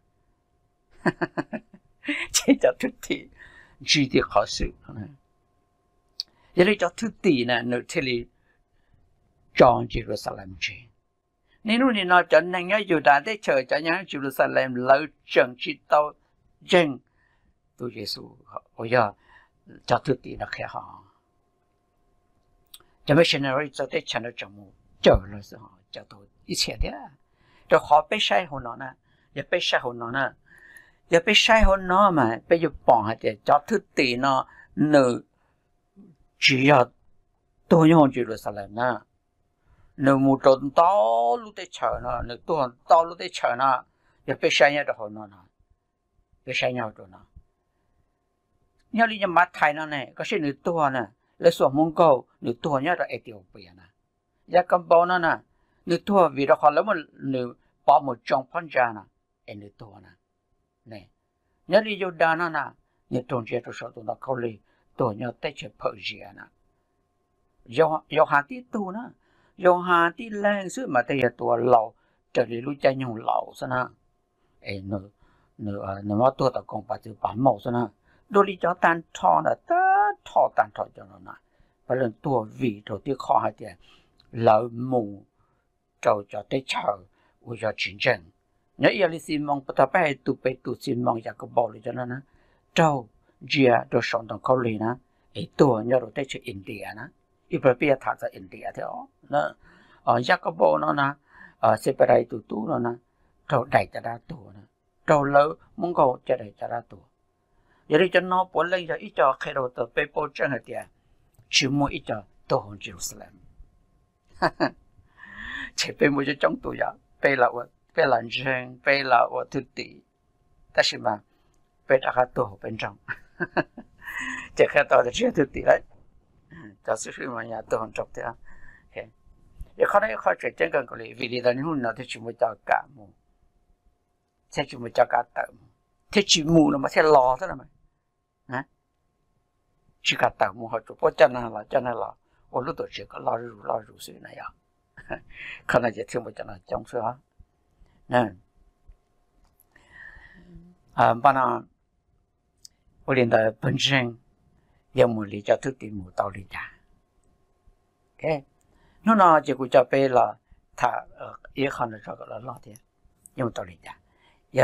chỉ cho thức thị chỉ thì khó xử vậy là cho thức thị nè nó thế là chọn Jerusalem chứ nên lúc này nó cho nên nhớ dù đã để chờ cho nhớ Jerusalem lấy chân chỉ tao chân tôi Giêsu bây giờ cho thức thị nó khác họ cho mấy sinh rồi cho tới chân nó trong mù chờ rồi sao cho tôi ít chuyện thế rồi họ bị sai hồn nó nè giờ bị sai hồn nó nè giờ bị sai hồn nó mà bây giờ bỏ hạt để cho thức tỷ nó nữ chỉ là tôi nhon chỉ là sao làm nè nữ một trộn to lúc để chờ nó nữ tuần to lúc để chờ nó giờ bị sai nhau được hồn nó nè bị sai nhau rồi nó nhau đi nhầm mắt thay nó này có sự nữ tuần nè lấy số mông câu nữ tua nhớ là Ethiopia nè, giờ cầm bao nó nè, nữ tua vì đó họ lấy một nữ bỏ một trong Punjab nè, em nữ tua nè, nè, nhớ đi Jordan nó nè, nữ tuần chơi tôi sợ tụi nó câu li, tua nhớ tới chơi Persia nè, do do hà tí tu nè, do hà tí lên xứ mà tới giờ tua lẩu, trở đi lui chơi nhung lẩu sao nè, em nữ nữ nữ mà tua tao còn phải từ bán màu sao nè, đôi đi cho tan thọ nè, thọ tan thọ cho nó nè, và lần tua vì đầu tiên khó hay tiền, lỡ mù, trâu cho tới chờ, u cho chiến tranh, nhớ yêu lý xin mong bắt đầu phải tụ bay tụ xin mong giờ có bảo lý cho nó nè, trâu, gia, đồ sống đồng câu lý nè, ấy tua nhớ đầu tới cho India nè, ít bây giờ thả ra India thế đó, nè, ở giờ có bảo nó nè, ở sẽ phải tụ tụ nó nè, trâu đầy cho đá tù nữa trâu lỡ muốn cầu cho đầy cho đá tù giờ đi cho nó bỏ lên cho ít cho khai đầu tờ paper chân hết tiệt chỉ mua ít cho tù hồn Jerusalem chỉ bên mua cho trong tù ya bên là ở bên là riêng bên là ở thực tế ta xem mà bên đã khác tù bên trong chỉ khác tàu thì chưa thực tế đấy cho sự suy mà nhà tù hồn trong thế ok giờ khó đấy khó chuyện chân cần của lý vì lý do những nó thì chỉ mua cho cả mua thế chỉ mua cho cả tờ thế chỉ mua là mà thế lo thế là mày hả chỉ cả tờ mua họ chụp cho nên là cho nên là ở lúc đó chỉ có lo rủ lo rủ sự này à không là chỉ thêm một cho nó trong số đó nè à bạn nào ở đến đây本身要么理解特定冇道理的 ok nó nó chỉ có cho bé là thà ở ý không được cho cái là lo thế nhưng đạo lý da giờ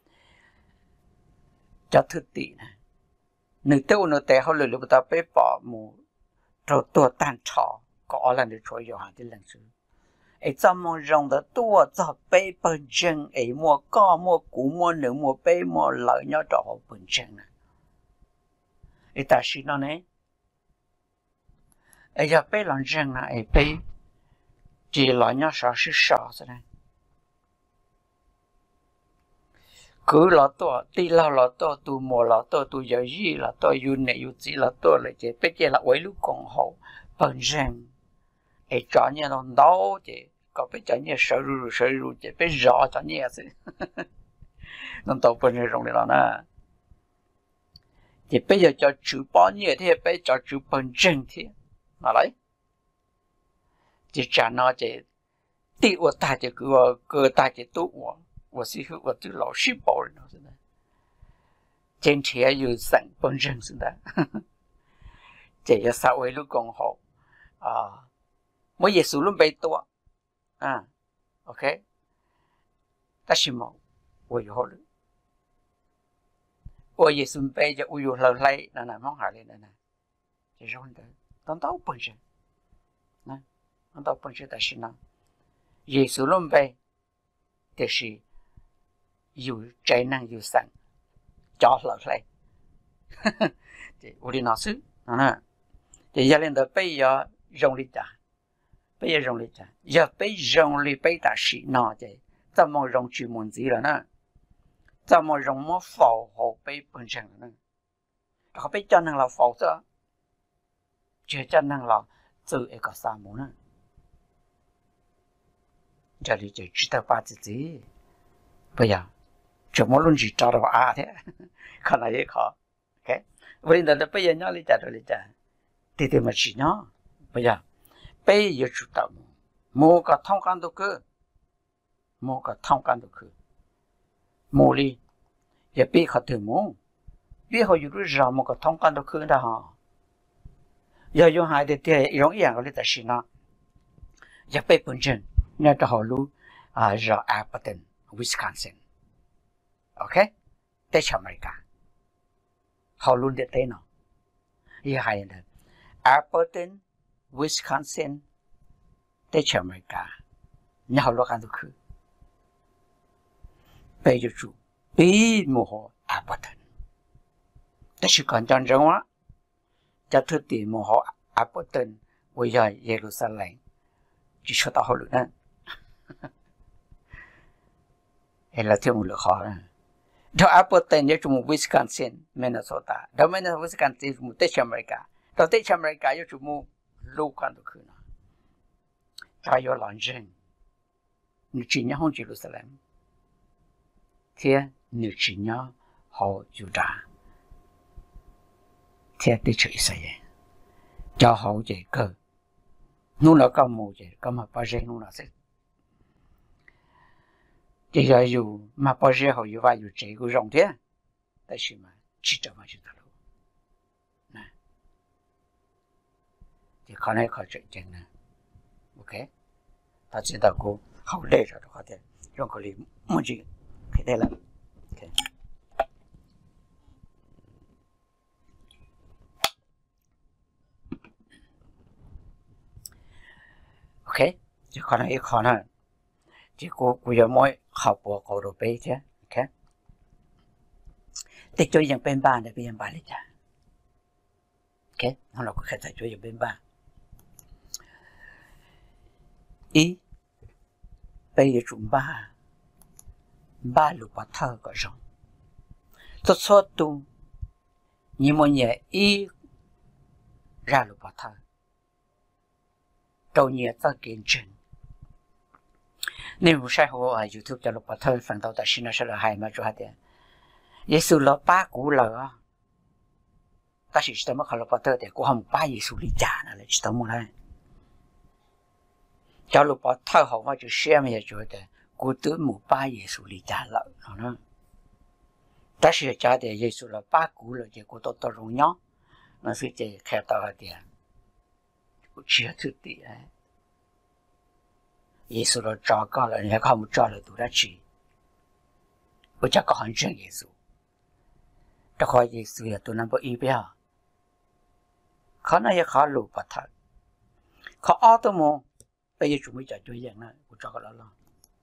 cho thực tế này nữ tiêu nữ tệ họ lười lúc ta bé bỏ mù rồi tua tan trò có lần được cho yêu hàng thì lần thứ ấy cho mong rong đó tua cho bé bận chân ấy mua co mua cũ mua nữ mua bé mua lợi nhau cho họ bận chân này ấy ta xin nó này ấy giờ bé làm chân này ấy bé chỉ lợi nhau sợ sự sợ thế này cứ là to đi là là to tu mua là to tu giờ gì là to yêu này yêu gì là to lại chỉ bây giờ là quấy lúc còn hậu bận rộn ấy cho nhà nó đau chỉ có bây giờ nhà sở rù sở rù chỉ bây giờ cho nhà gì nó tao bận rộn này là nè chỉ bây giờ cho chủ bao nhiêu thì bây giờ chủ bận rộn thì mà lấy chỉ trả nó chỉ đi ở tại chỉ cứ cứ tại chỉ tu ở我是和我对老师包人了，现在，今天有三本人现在，这也稍微都讲好啊，我也是论背多啊 ，OK， 但是嘛，我以后了，我也是背着我有老来，那那忙下来那那，这是问题，当到本身，那当到本身但是呢，也是论背，但是。有灾难有神，找老来，这我的老师啊，这要领导被要用力的，被要用力的，要被用力被打死，那这怎么用去门子了呢？怎么用么否好被本身了呢？เขา被叫能了否则，就叫能了做一个啥么呢？这里就知道把自己不要。怎么论起找到啊的，看来也好 ，OK。为了那不要鸟里家头里家，对对么去呢？不要，被也知道么？某个通干都去，某个通干都去，某里也被他对么？别好有路上某个通干都去的哈。要用孩子的用一样个里的是呢，也被本身那个好路啊，绕 Appleton、Wisconsin。OK， 在美国，好路的对呢，也还有呢 ，Appleton、Wisconsin， 在美国，你好多看都去，背着住，比木好 Appleton， 但是讲真正话，在特地木好 Appleton， 为了耶路撒冷，就说到好路呢，哎，那天我路好呢。到 Appleton 要住 Wisconsin、Minnesota， 到 Minnesota、Wisconsin 住在美国，到在美国要住路看都去呢。还有老人，你今年好耶路撒冷，天你今年好犹大，天的确是耶，叫好这个，弄了干么这，干嘛把人弄了这？这个有嘛包些好有话有这个用的，但是嘛，吃着嘛就得了，那，就可能靠这点呢 ，OK， 他知道过好累着的话的，用个里么子可以了 ，OK， OK， 就可能也可能。这个我要买 học bộ cổ đồ bê chứ ok để cho những bên ba để bên ba đi cha ok họ có khả năng cho những bên ba ý bây giờ chúng ba ba lúc bắt thơ có rong tôi số tu nhưng mà nhẹ ý ra lúc bắt thơ đầu nhẹ ta kiến trình nên một sai hồ ở YouTube cho lúc bắt thơ phần đầu ta xin nó sẽ là hai mà cho hai tiền Giêsu lo ba cũ lỡ ta chỉ tao mất lúc bắt thơ để cũng không ba Giêsu đi trả nữa là chỉ tao muốn này cho lúc bắt thơ họ mà chỉ xem về chỗ đấy cô tới một ba Giêsu đi trả lỡ nó ta chỉ trả để Giêsu là ba cũ lỡ thì cô tôi tôi rung nhó nó sẽ chỉ khai tao hết tiền cô chưa thực tế ấy Giêsu là cho con là nhà không cho là tụi đã chỉ cô chắc có hành trình Giêsu đó khỏi Giêsu là tụi nó có ý biết khó nói khó lù bắt thật khó ở tôi muốn bây giờ chúng mới trả cho dạng này cô cho cái đó lo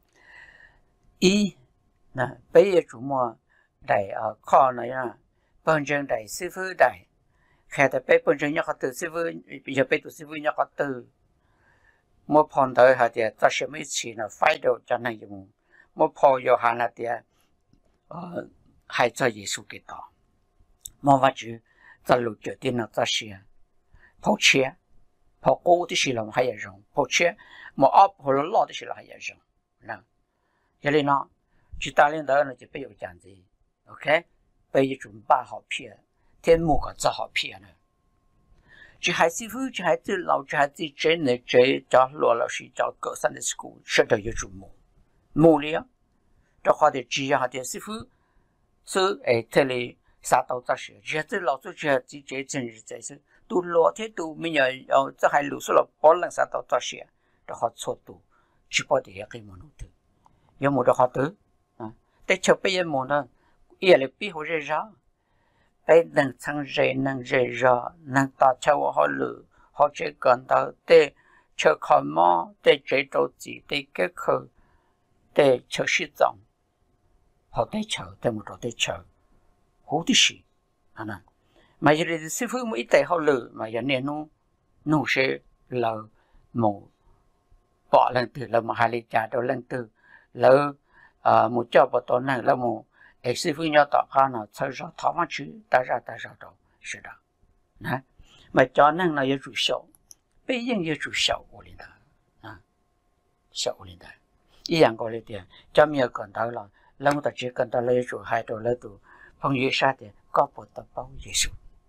ý nè bây giờ chúng mua đại ở kho này nè bên trên đại sư phụ đại khai tại bên trên nhắc từ sư phụ bây giờ bên từ sư phụ nhắc từ một phần đời hạt địa ta sẽ mấy chỉ là phải đầu cho này dùng một phần yêu hàng là địa ờ hay cho Giêsu cái đó mà vật chữ ta lúc trước tiên là ta sẽ phổ chia phổ cố thì sẽ làm hay là dùng phổ chia mà áp phổ lo thì sẽ là hay là dùng nè cho nên nó chỉ ta lên đó là chỉ bây giờ讲gì ok bây giờ chúng ba học片天幕个做好片呢只还是夫只还是老只还是真的这叫罗老师叫高三的 school 是的有主目目了这话的只要的师傅是哎这里啥都在学只这老师只只这真是在是都老天都没有要这还留出了保能啥都在学这话错都只不得也给我弄的有没得话的啊แต่เฉพาะยังมองนะเอี่ยเลยปีหัวเรือไปนั่งทั้งเรือนั่งเรือนั่งต่อเช้าเขาหรือเขาจะกันต่อแต่เช้าขมอแต่ใจโตจีแต่เก็คือแต่เช้าสิจังเขาแต่เช้าแต่หมดแต่เช้าหูที่สิอันนั้นมาอย่างนี้สิฟื้นไม่แต่เขาหรือมาอย่างนี้นู้นู้เชื่อเราหมู่ปอลังตื่นเรามาหาลิจาเราลังตื่นแล้วmột chỗ bảo tồn này là một ấy sư phụ nhau tạo ra nó xây ra tháo mà chứ ta ra ta ra đâu是的nè mà cho nên là yêu chủ sầu bây giờ yêu chủ sầu của linh đó à sầu của linh đó ý rằng có lý tiền cho mình còn đó là lâu ta chỉ cần ta lấy chủ hai đồ lấy tụ phong yêu sát thì có bộ tập báo Giêsu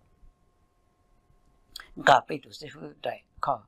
cả bây giờ sư phụ đại có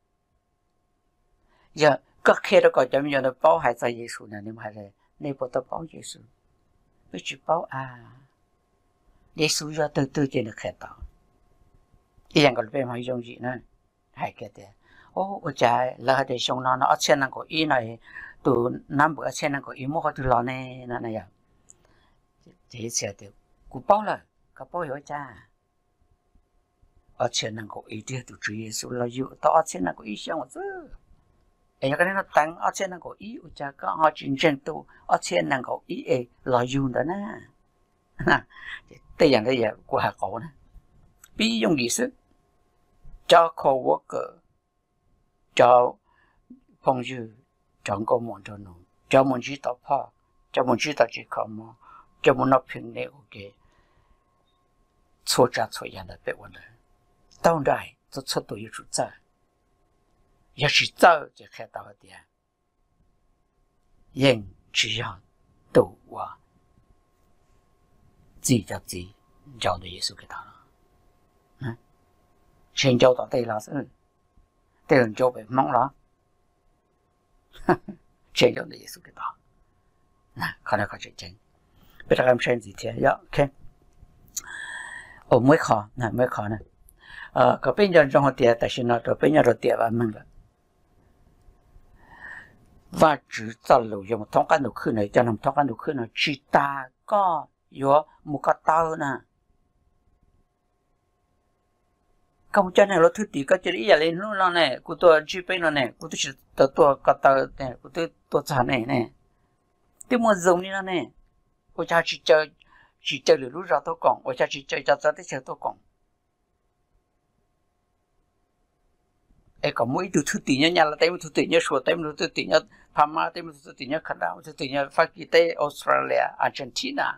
giờ các khi đó có cho mình nó báo hai tay Giêsu này nhưng mà hay này bộ tập báo Giêsu với chữ báo à Giêsu ra từ từ trên được khẽ tạo ý rằng còn về mà dùng gì nữa hay cái đấy ô ở trái là để xong nó nó ở trên năng của ý này từ năm bữa trên năng của ý mua từ lò này này này à thì sẽ được cú báo là cái báo ở cha ở trên năng của ý thì từ Chúa Giêsu là dụ tao ở trên năng của ý xong rồi ấy cái này nó tăng ở trên năng của ý ở cha có họ chuyển chuyển tu ở trên năng của ý ấy là dùng đó nè đây là cái gì của hạt cổ nè ví dụ như sự cho coworker cho phong dư cho công môn cho nó cho môn chỉ tập ha cho môn chỉ tập chỉ không mà cho môn nó phiền này ok错trả错样的别问了当然这错都有主宰要是早就看到了点人只要都我自己就自己交的耶稣给他了嗯先交到对了是对人就被蒙了先交的耶稣给他那看来看真真被他们先几天要看我没考那没考呢呃可别人让我点但是呢这别人都点完蒙了và chỉ cho lưu dùng thông can được khứ này cho nằm thông can được khứ này chỉ ta có yếu một cái tao nè không cho nên nó thứ tí có chỉ ý là lên luôn nó này của tôi chỉ bên nó này của tôi chỉ tôi tôi cái tao này của tôi tôi trả này này tôi muốn dùng như thế này tôi cha chỉ chơi chỉ chơi lúc ra tôi còn tôi cha chỉ chơi cho tới chơi tôi còn ấy có mỗi thứ thứ tỷ nhá nhà là tay một thứ tỷ nhá số tay một thứ tỷ nhá Pama tay một thứ tỷ nhá Canada một thứ tỷ nhá Pháp Kỳ Tây Australia Argentina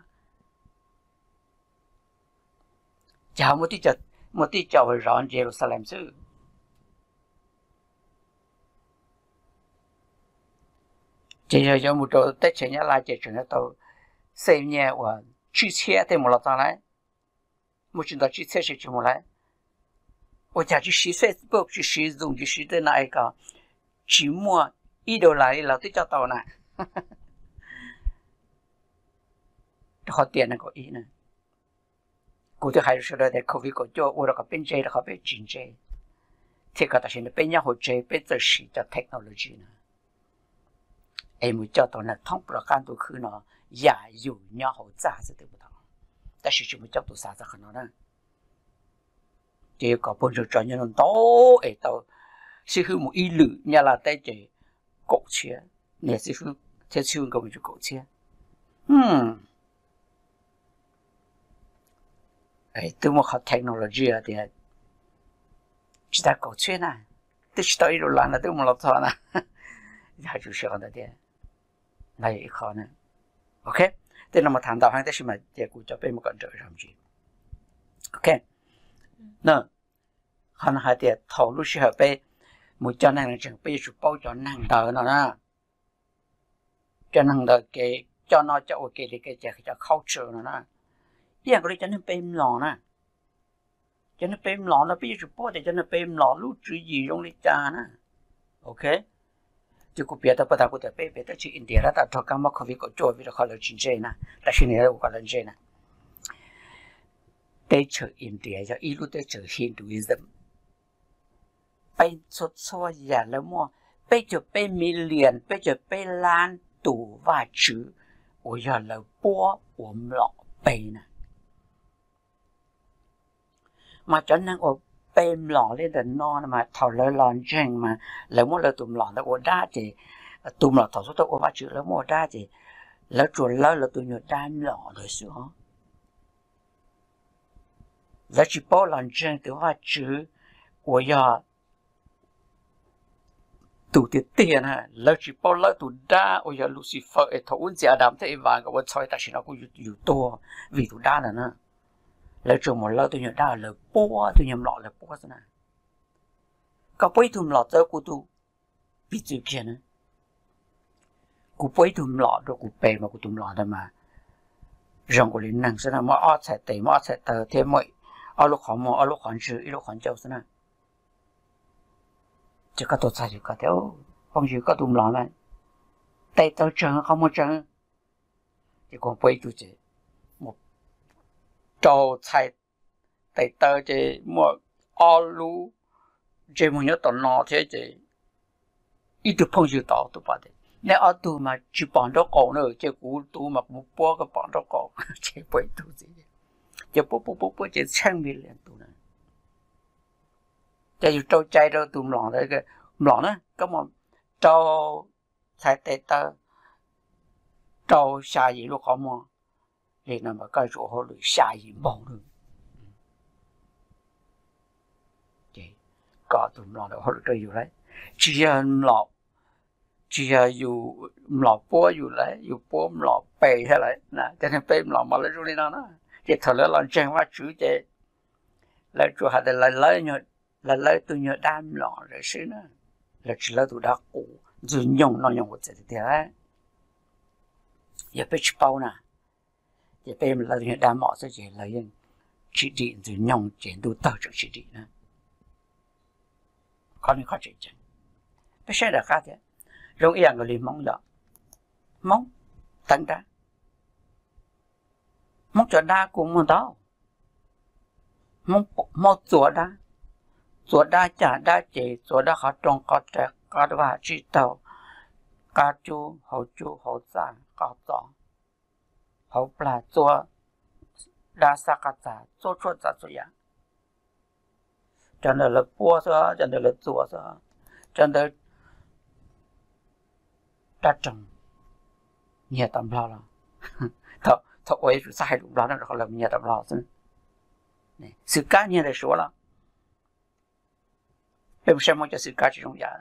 chào một tí chợ một tí chợ về rọn Jerusalem xứ chỉ cho một chỗ tết chuyện nhá là chỉ chuyện tàu xem nhà và chi xe thì một lọ tao lại một chuyện đó chi xe sẽ chịu một lại我家去洗 Facebook 去洗用去洗的那一个寂寞一到来了都叫到呢họ tiền nó có ý nè cụ thể hay là để covid có cho ở đó bên trên đó bên trên trên thì cái đó là bên nhà hỗ trợ bên từ sử dụng technology nè em muốn cho tao là thông qua cái đóคือnó giả dụ nhau hỗ trợ sẽ được không?但是就没叫做啥子可能呢？chỉ có bốn giờ cho nhân tố ấy tao sẽ hư một ý lự nhà là tay chỉ cổ chia nè sẽ hư theo xương của mình cho cổ chia hmm ấy tôi muốn học technology à thì chỉ ta cổ chia nè tôi chỉ tới rồi là tôi muốn làm sao nè hay chú sẽ còn đấy đấy này khó nè ok thế là một thằng đạo hay thế mà để cụ cho bên một con trở làm gì ok nè hắn hai tiệt thầu lúc xưa bé một cho năng chẳng bé chụp bao cho năng đời nó nè cho năng đời cái cho nó cho cái cái cái cái culture nó nè bây giờ cái cho nên bé lò nè cho nên bé lò nó bé chụp bao để cho nên bé lò lúc chữ gì trong lịch cha nè ok chứ cũng biết là bắt đầu cũng bé bé tới chỉ India là ta thọ cái mà không biết có chỗ vì nó khó là chính chế nè là xin này là có lần chế nè tới chợ India cho ít lúc tới chợ Hinduism bây giờ số giờ là mua bây giờ bây million bây giờ bây lan đủ và chữ bây giờ là bố ổn lọ bây nè mà cho nên ở bây lọ lên đến non mà thầu lỡ lòn chừng mà lỡ mua lỡ tụm lọ là ở đa thì tụm lọ thầu số tôi ở và chữ lỡ mua đa thì lỡ chuột lỡ lỡ tụi nhựa đam lọ rồi xuống lỡ chỉ bao lòn chừng từ và chữ bây giờ tụ tiệt tiền ha lỡ chỉ bao lỡ tụ đa bây giờ Lucifer ấy thấu un giả đam thế vàng cái vật soi ta chỉ nó cũng nhiều to vì tụ đa là nè lỡ trường một lỡ tụi nhựa đa lỡ bố tụi nhầm lọ lỡ bố thế này có bấy tụm lọ tới của tụ bị chịu kia nữa của bấy tụm lọ rồi của bè mà của tụm lọ đó mà rong của linh năng thế này mà ở chạy tệ mà ở chạy tờ thêm mọi ở lúc họ mà ở lúc họ chữ ở lúc họ châu thế này chỉ có tôi sai chỉ có theo không chỉ có tụm lọ này tay tao chân không có chân chỉ còn bấy tụi chị một trâu chạy tay tao chị một ở lu chỉ muốn nhớ tận nó thế chị ít được phong sự tao tụi bạn đấy nếu ở tụi mà chỉ bằng đó cổ nữa chỉ cú tụi mà một bữa cái bằng đó cổ chỉ bấy tụi gì chỉ bố bố bố bố chỉ sang miền liền tụi này chỉ trâu chạy đâu tụi lỏng đấy cái lỏng đó có một trâu chạy tay tao trâu xa gì lúc họ mà thì nằm ở cái chỗ họ lười xa gì bông nữa có tụm lọ đó họ đượcอยู่đấy chỉ là lọ chỉ làอยู่lọ bốอยู่đấyอยู่bố lọ bể thế đấy nè cho nên bể lọ mà lấy rồi đi nó nó chỉ thở lấy lọ chân quá chữ chứ lấy chỗ hạt lấy lấy nhở lấy lấy tụi nhở đam lọ rồi xí nữa là chỉ lấy tụi đó cũ rồi nhung nó nhung một chút thế đấy giờ bể bao nè giờ bể lấy tụi nhở đam mỏ sẽ chỉ lấy chỉ đi rồi nhung chuyển đồ tao cho chỉ đi nữa con khó chịu chứ, bây giờ là khác thế, rồi ý người liền mong đó, mong tăng ra, mong cho đa cũng muốn đó, mong mong chùa đa, chùa đa chả đa chỉ chùa đa họ trồng có trẻ có và chỉ tàu, cá chú hậu chú hậu già có giò, hậu là chùa đa sa cá già chùa chùa già chùa ya cho nên là bùa sao cho nên là chùa sao cho nên đã trồng nhà tầm lo là thọ thọ ấy rồi sai lúc đó nó gọi là nhà tầm lo chứ sự cá nhân là số là em xem một cho sự cá trong nhà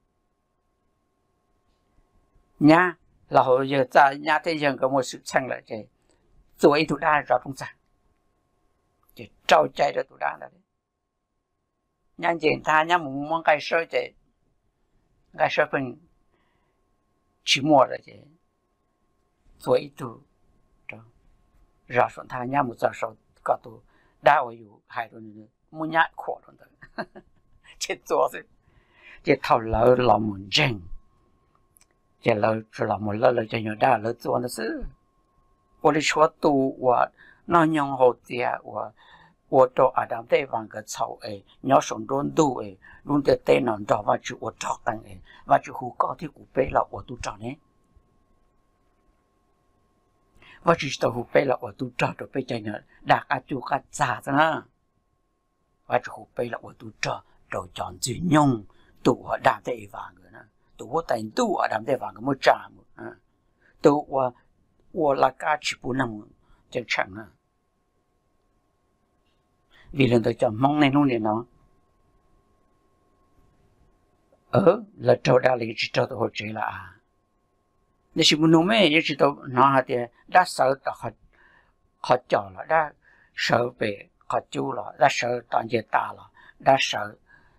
nhà là hồi giờ ta nhà thế giới có một sự sang lại chứ tuổi tụi ta rõ không sao chỉ trâu chạy ra tụi ta là đấy nhà chuyện ta nhà muốn mong cái sơ chứ cái sơ phần chỉ mua rồi chứ tuổi tụi rõ ràng ta nhà một giờ sau có tụi đã ởอยู่hai đứa nữa muốn nhát khổ luôn đó chết rồi chết thầu lỡ là muốn chênh chết lỡ là muốn lỡ lỡ cho nhau đã lỡ做的事我的说度我那样好点我我到阿达地方个草诶鸟上中度诶弄得地能找我去我找等诶我去胡搞的古贝了我都找呢我只知道湖北了，我都找着被这样大家就个咋子呢？我这湖北了，我都找找讲最用，都我打地方个呢，都我等都我打地方个没涨么，嗯，都我我那家去不那么正常啊。vì lần tôi chọn mong này luôn để nó ở là trâu đa lý chỉ trâu tôi hỗ trợ là à nếu chỉ muốn nói mấy chỉ tôi nói thì đã sợ tao họ họ chọn là đã sợ về họ chú là đã sợ toàn chế ta là đã sợ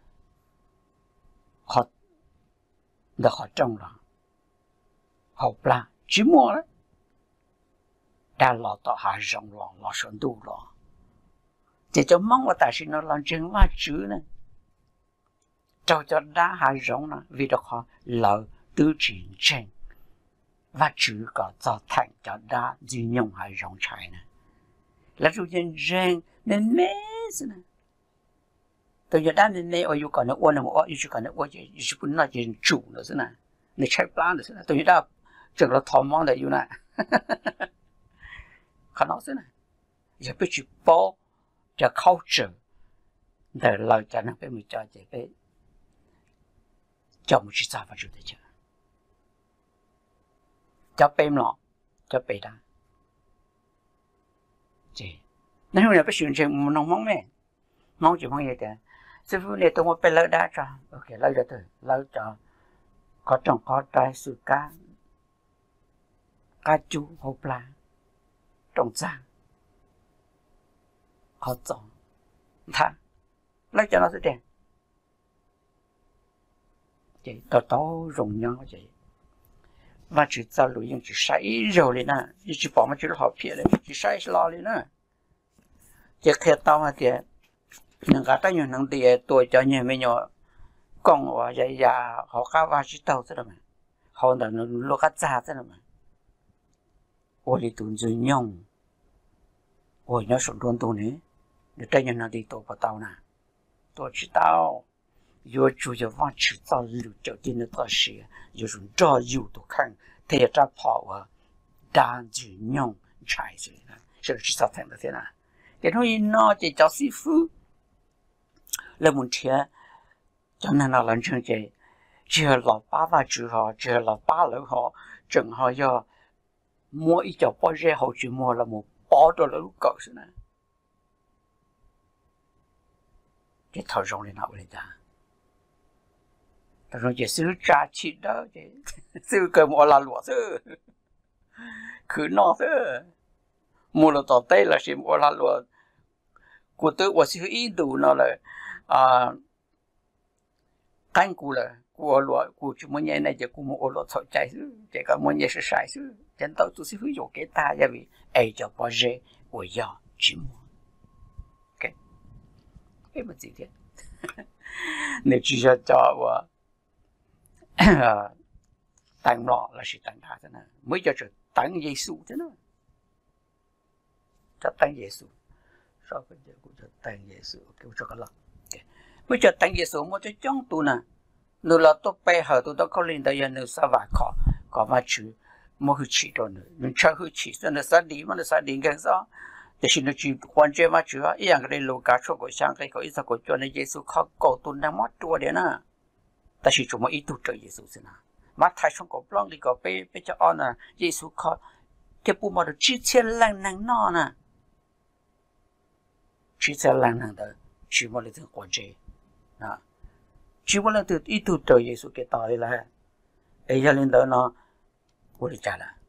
họ được họ trong là họ là chỉ mua đấy đã lọt tao hạ rộng lọt lọt sơn đủ lọt chỉ cho mong là tại sao nó làm chuyện quá chữ này cho cho đã hạ rộng là vì đó họ lỡ tư triển tranh và chữ có造thành cho đã duy nhung hạ rộng trái này là chủ nhân riêng nên mê gì này tôi giờ đã nên mê ở yêu còn nó ôn nó ôn yêu còn nó ôn chỉ chỉ muốn nói chuyện chủ nữa thế này này chạy plan nữa thế này tôi đã chừng là thò mong để yêu này khả năng thế này giờ biết chữ bao cho culture để lời cho nó phải mình cho chị phải cho một chút sao vào chủ đề chứ cho bêm lọ cho bề đá chị nếu như là phải sử dụng nó mong mẹ mong chỉ mong gì thế sư phụ này tôi muốn phải lấy đá cho ok lấy cho tôi lấy cho có trong có trái sư cá cá chú hộp lá trong da họ chọn thà lấy cho nó sẽ đẹp chị tao tao rồng nhau chị và chỉ cho lối những chỉ sai rồi lên nè chỉ bỏ mà chỉ là họ phía đấy chỉ sai lo lên nè chỉ khi tao mà thì những cái tay những thằng thì tôi cho nhiều mấy nhỏ con và dạy già họ cá và chỉ tao thế mà họ đã nó lo cá già thế mà ôi đi tuần rồi nhung ôi nhớ sụn tuần tuần này để tay những thằng thì tôi bảo tao nè tôi chỉ tao yêu chủ yếu vẫn chỉ tạo lưu cho tiền nó tốt sự yêu dùng cho yêu đồ khăn thế ra跑啊单只用菜子呢这是造成的天啊然后呢这叫师傅那问题cho nên là lần trước chị chưa là ba và chữ họ chưa là ba lỡ họ chừng họ do mua ít cho bao giờ họ chỉ mua là một bao đồ là lúc cầu thế này cái thầu rong lên nào lên ta rồi chỉซื้อ trà chít đó chứซื้อ cơm ở là lúa chứ cứ nó chứ mua là tao tây là xem ở là lúa của tôi củaซื้อ ít đủ nó là à canh của là của lúa của chúng mình như này chỉ của mua lúa thọ chạy chứ chỉ có mua như是晒chứ chân tao tôiซื้อ有给大家为哎叫包热我要去mua ok cái mà gì thế nếu chỉ cho cho và tăng lọ là sự tăng đa thế này mới cho sự tăng Giêsu thế nào cho tăng Giêsu sau cái giờ cũng cho tăng Giêsu kêu cho cái lọ mới cho tăng Giêsu mới cho trong tu nè nếu là tôi bay hở tôi đó có lên đây nếu sao vài khó có mà chữ mới hư chỉ rồi nữa nhưng chưa hư chỉ cho nó sao đi mà nó sao đi cái sao thì xin nó chỉ quan trọng mà chữ ý rằng cái lô cá số của sang cái có ý sao của cho nên Giêsu khó cầu tu đang mất chùa đấy nè ta chỉ chúng mà ít tu trời Giêsu thế nào mà thay xong có plong đi có bé bé cho on à Giêsu khó cái bùa mà được chỉ thiên lang năng nó nè chỉ thiên lang năng đó chỉ một lần từ quan chế à chỉ một lần từ ít tu tới Giêsu cái tao đi là ấy giờ lên đó nó vô đi trả là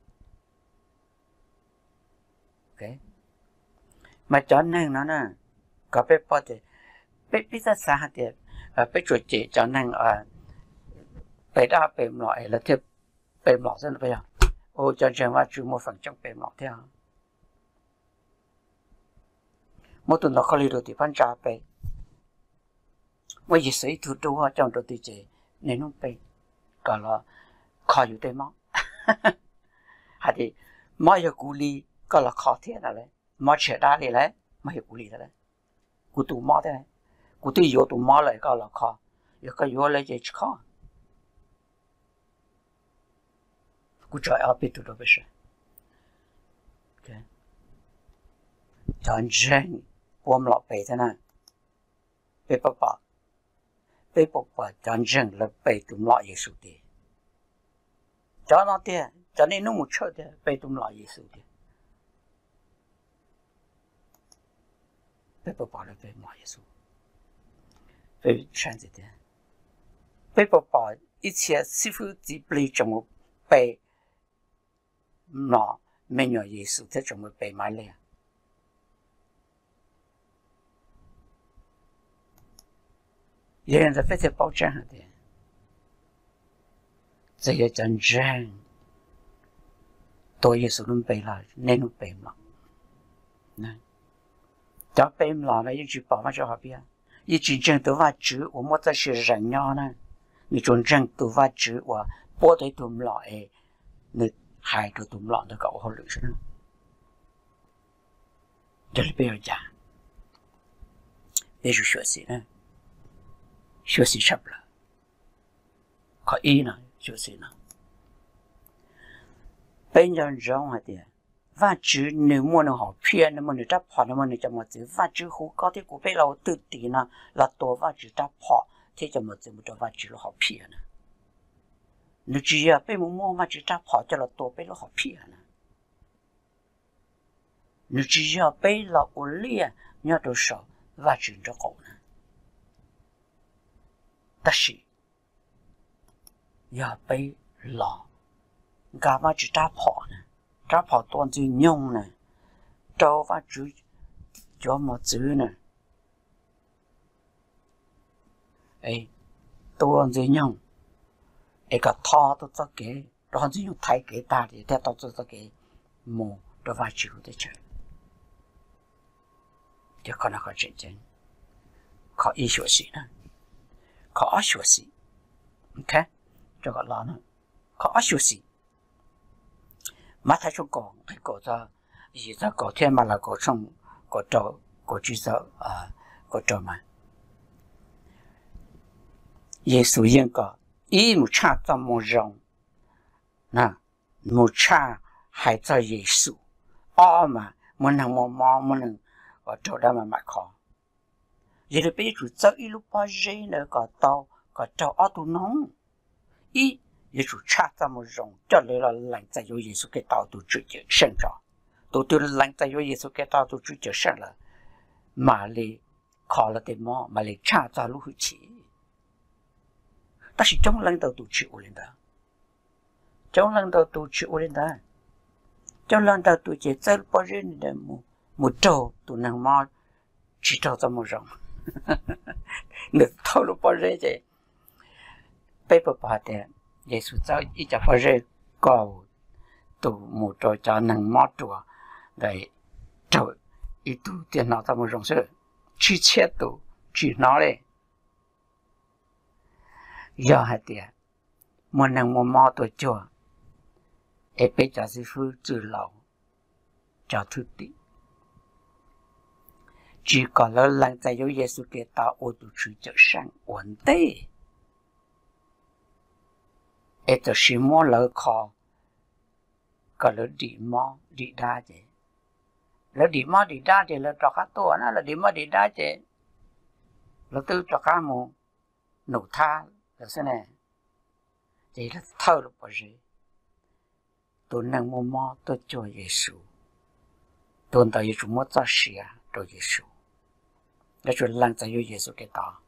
ok mà cho năng nó nè có bé bao thì bé bé ra xa thì bé chuột chỉ cho năng à bé đã bé loại là tiếp bé loại rất là bây giờ ô cho trường và chú một phần trong bé loại theo một tuần nó khó đi được thì phân trả bé bây giờ xây thủ đô ở trong đó thì chỉ nên nó bé cả là khóอยู่ได้มั้งhả thì mọi người cố lýก็là khó thế nào đấy mọi chuyện đã đi đấy mọi người cố lý đấy cố tụ mọi đấy cố tụ yếu tụ mọi lạiก็là khó yếu cái yếu lại chỉ khó cố chơi ở bên tụ đó bây giờ ok chọn riêng buông lọ bể thế này bể bắp bắp bể bắp bắp chọn riêng là bể tụ mọi gì số tiền cho nó tiền cho nên nó một chỗ tiền bể tụ mọi gì số tiền bể bắp bắp là bể mọi gì số bể chán gì tiền bể bắp bắp ít chia sư phụ chỉ bì trong một bể nó mấy nhỏ gì số thế trong một bể máy liền hiện在非常保障的，这个真正多也是能背了，能能背嘛？那，这背了呢，一句保嘛就好比啊，一句真都话知，我么这是人呀呢？你真正都话知我，波得都唔落诶，你还都都唔落得搞好律师呢？这里不要讲，也是学习呢。学习差不了，可以呢，学习呢。本人人话的，发觉你莫能好骗，你莫能打跑，你莫能怎么子？发觉好高的股票老得低呢，老多发觉打跑，这怎么怎么着发觉了好骗呢？你只要被某某发觉打跑，叫了多被了好骗呢。你只要被了我练，你要多少发觉着好呢？但是要被老，干嘛去打跑呢？打跑当就用呢，找法就叫么走呢？哎，当就用，一个套都做给，当就用太给大的，他到做做给么都法就的去，就可能好认真，考医学习呢。考学习 ，OK， 这个啦呢，考学习，马太说讲，还搞着，现在搞天嘛了，搞成，搞着，搞举着啊，搞着嘛。耶稣应该，一木差怎么用？那木差还在耶稣，啊嘛，不能么么不能，我找他们买考。giờ là bây giờ cháu ít lúc bao giờ nữa có tao có cháu ở tụ nông ít giờ chủ cha ta một rong cho nên là lãnh tại yêu Giêsu cái tao tụ chữ chữ sinh ra tụ tụ lãnh tại yêu Giêsu cái tao tụ chữ chữ sinh là mà li khó là cái mò mà li cha ta lúc chỉ ta chỉ trong lãnh tao tụ chữ lên đó trong lãnh tao tụ chữ lên đó trong lãnh tao tụ chữ cháu bao giờ nữa một một trâu tụ năng mò chỉ trâu ta một rong được thâu lúc bao giờ chứ bây giờ bà thì Giêsu giáo ít cho bao giờ cầu tụ một trò cho năng mót chùa để trò ít tụ tiền nào ta một rong sự chỉ chết tụ chỉ nó đấy giờ hai tiền một năng một mót tụ chùa để bây giờ sư phụ chữ lâu cho thứ tí chỉ có là lãnh tại yêu Giêsu cái tao ô tô chữ chữ sang ổn định, ấy là sự mua lỡ khó, có lỡ đi mua đi đa chứ, lỡ đi mua đi đa chứ là cho cá to nó là đi mua đi đa chứ, là từ cho cá mù nổ tha là thế này, chỉ là thâu được bao nhiêu tôi năng mua mò tôi cho Giêsu tôi đã Giêsu mất ra xia cho Giêsu để cho làm cho Giêsu cái đó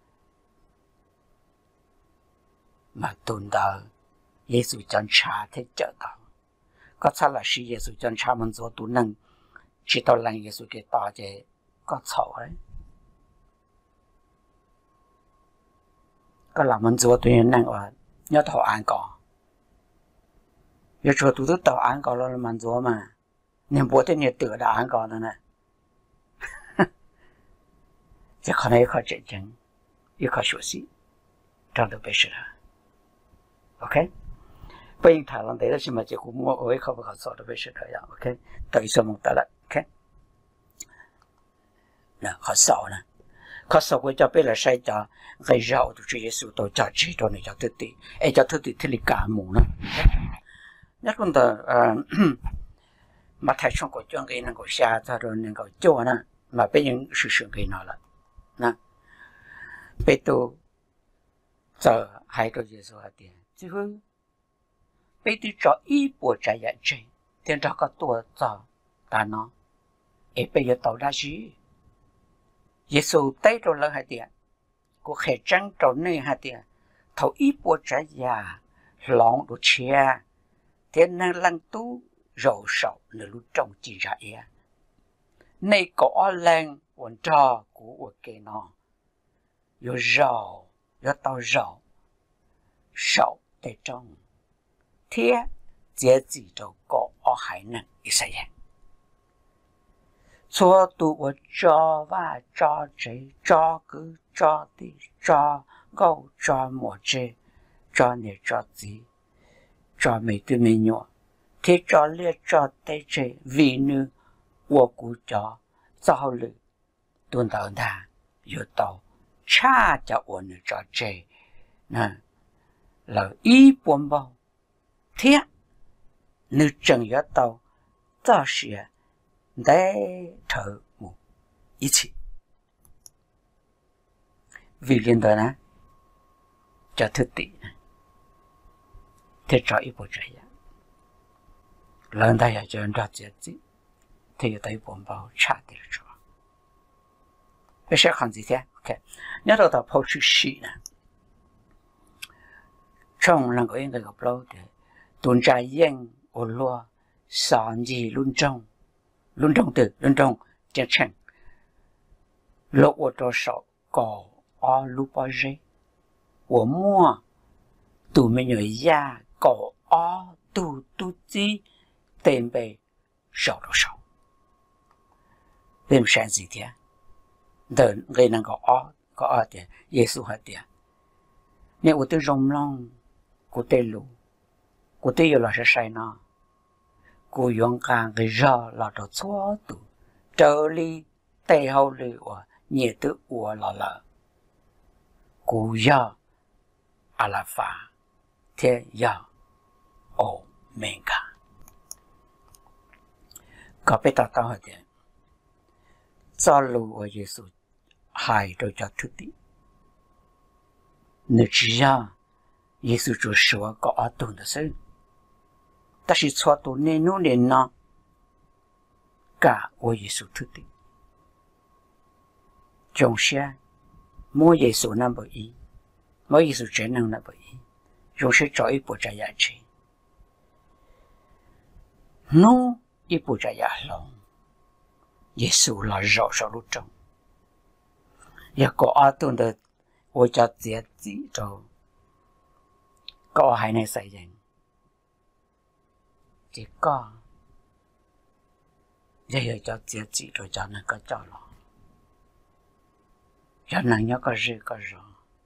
mà tôi đã Giêsu chân cha thế trợ đó có sao là sĩ Giêsu chân cha mình做tôi năng chỉ tao làm Giêsu cái đó chứ có xấu đấy có làm mình做tôi năng ở nhớ thọ ăn cỏ giờ cho tôi tao ăn cỏ là mình做mà nhưng bố thế này tự đã ăn cỏ rồi nè这可能也可真正，也可学习，这样都不是了。OK， 不用谈论的了，什么结果我我也可不可做的不是这样。OK， 等于说蒙得了。OK， 那可少呢，可少我就被了晒着，个绕都直接受到价值到你就特地，哎，就特地特里干木呢。nhất luôn的呃，mà thay trong cuộc chuyện cái năng của xa ra rồi năng của chỗ nè, mà bây giờ sự sự cái nào là nè bây tôi giờ hai đôi giờ rồi tiền chứ không bây tôi cho ít bộ trái nhận chơi tiền cho các tuổi giờ ta nó ấy bây giờ tàu ra gì Giêsu tay rồi là hai tiền của hệ trắng trâu nơi hai tiền thầu ít bộ trái già lòng đồ chia tiền năng lăng tú rầu sầu nửa lúc trong chỉ ra ấy này có lăng quần trò của của cái nó yo rầu yo tao rầu sầu tại trong thế dễ gì đâu có ở hải năng ý sao vậy cho tụ của cho và cho chế cho cứ cho đi cho gấu cho mỏ chế cho này cho gì cho mấy thứ mấy nhỏ thế cho liệt cho tay chế vì nữ của cụ cho giao lưu tuần đầu ta yêu tàu cha cho ổn cho chế nè là ý bốn bao thế nữ chân yêu tàu ta sẽ để thở một ý chí vì liên đó nè cho thực tế thế cho ý bộ trái lần đây là cho anh ra chết gì thì tới bốn bao cha để cho bây giờ không gì thế ok nhớ đâu ta phô chữ sĩ nè trong lần có những cái gặp lâu thì tuần tra yên ô lúa sản gì luôn trong luôn trong từ luôn trong chân chân lỗ ô tô sọ cỏ o lu bao giờ我mua tụ mình nhớ ya cỏ o tụ tụ gì tên bề sọ đồ sọ làm sao gì thế đợt người năng có o có o thì Giêsu hết thì nếu ở từ rồng long của tây lù của tây là sẽ sai nó của勇敢cái giờ là đồ chúa tụ trở đi tây hậu lì và nhiệt tự của là là của giờ alpha thế giờ omega có biết tao tao hết thì cho lù của Giêsu hai đôi cho thức đi nếu chỉ ra Giêsu cho sửa có ở tuần đó sự ta chỉ cho tôi nên nó nên nó cả của Giêsu thức đi trong xe mỗi Giêsu năm bảy ý mỗi Giêsu trẻ năng năm bảy ý trong xe cho ít bộ trái giá trị nó ít bộ trái giá lòng Giêsu là rõ rõ lúc trong giờ có ở tuần đó tôi cho chết gì rồi có hai này xảy ra chỉ có giờ giờ cho chết gì rồi cho nó có cho lo cho nó nhớ có gì có rõ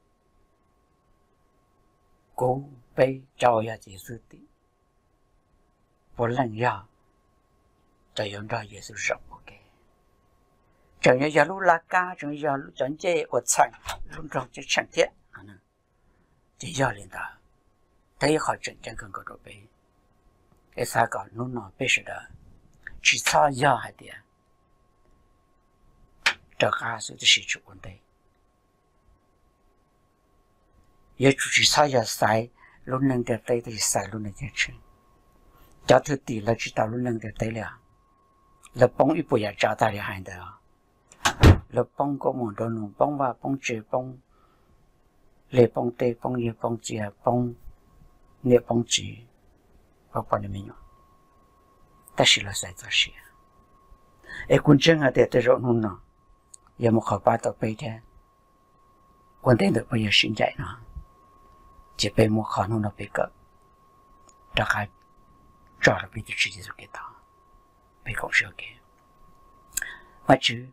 cố bây cho ya chỉ sự tí một lần giờ cho yon ra Giêsu rõ ok chẳng nhớ giờ lúc lá cá chẳng giờ lúc chẳng chơi ở sảnh lúc trong chơi sảnh thế chỉ giờ liền ta thấy họ chân chân cần có đồ bê cái sao còn nó nói bê sẽ đó chỉ sao giờ hay đi trở cả sự thì sự vấn đề giờ chỉ sao giờ sai lúc nâng để tay thì xài lúc này chứ cho thứ tỷ là chỉ tao lúc nâng để tay là là bông ít bùi trả ta để hành đó là bông có một đôi nụ bông và bông chè bông lệ bông tê bông nhẹ bông chè bông nhẹ bông chỉ và bao nhiêu mình ta chỉ là sai cho xí ai cũng chẳng hay để tới rồi nôn nó giờ một khẩu ba tao bay thế quan điểm được bây giờ sinh chạy nó chỉ bay một khẩu nôn nó bay cỡ đã khai cho là bị tự chỉ cho cái đó bay không sợ cái mà chứ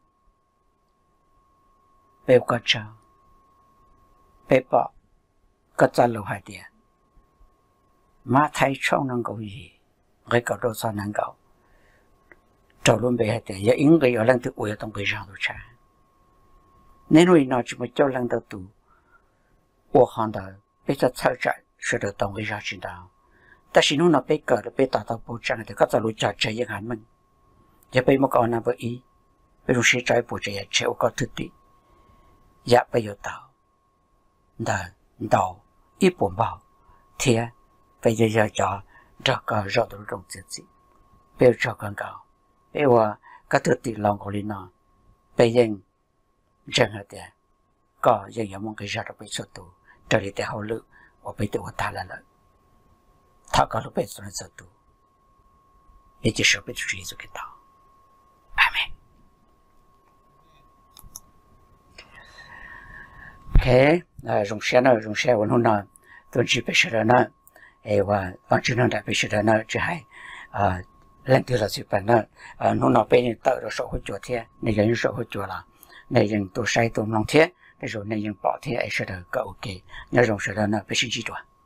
bay có chào bay bỏ có trả lâu hai tiền mà thấy trong năng cầu gì cái cầu đâu sao năng cầu trâu luôn bay hai tiền giờ những người ở lần thứ uể trong cái rau đồ cha nên rồi nó chỉ mới cho lần đầu tụ uể hàng đó bây giờ thay chạy sẽ được trong cái rau chín đào ta chỉ nói nó bây giờ là bây tạo tạo bộ trang thì các gia lối trả chạy những hành mình giờ bây một con nào với ý bây giờ sẽ chạy bộ chạy chạy có thực tế giờ bây giờ tạo đó đầu ít buồn bảo thì bây giờ giờ cho cho cái rau đồ trong gì gì bây giờ cho con cao bây giờ các thực tế lòng của nó bây giờ chẳng hạn thế có giờ giờ mong cái rau đồ bây giờ tụ trở lại để hậu lự và bây giờ ta là lợi他搞了辈子的制度，也就是被主义者给到，阿门。OK， 那用些呢，用些我弄呢，都只被说的呢，哎，我往只能的被说的呢，这还啊，人对了这边呢，啊，弄到被人到了社会昨天，那人社会做了，那人都晒都弄天，那时候那人白天哎说的个 OK， 那种说的呢，不是极端。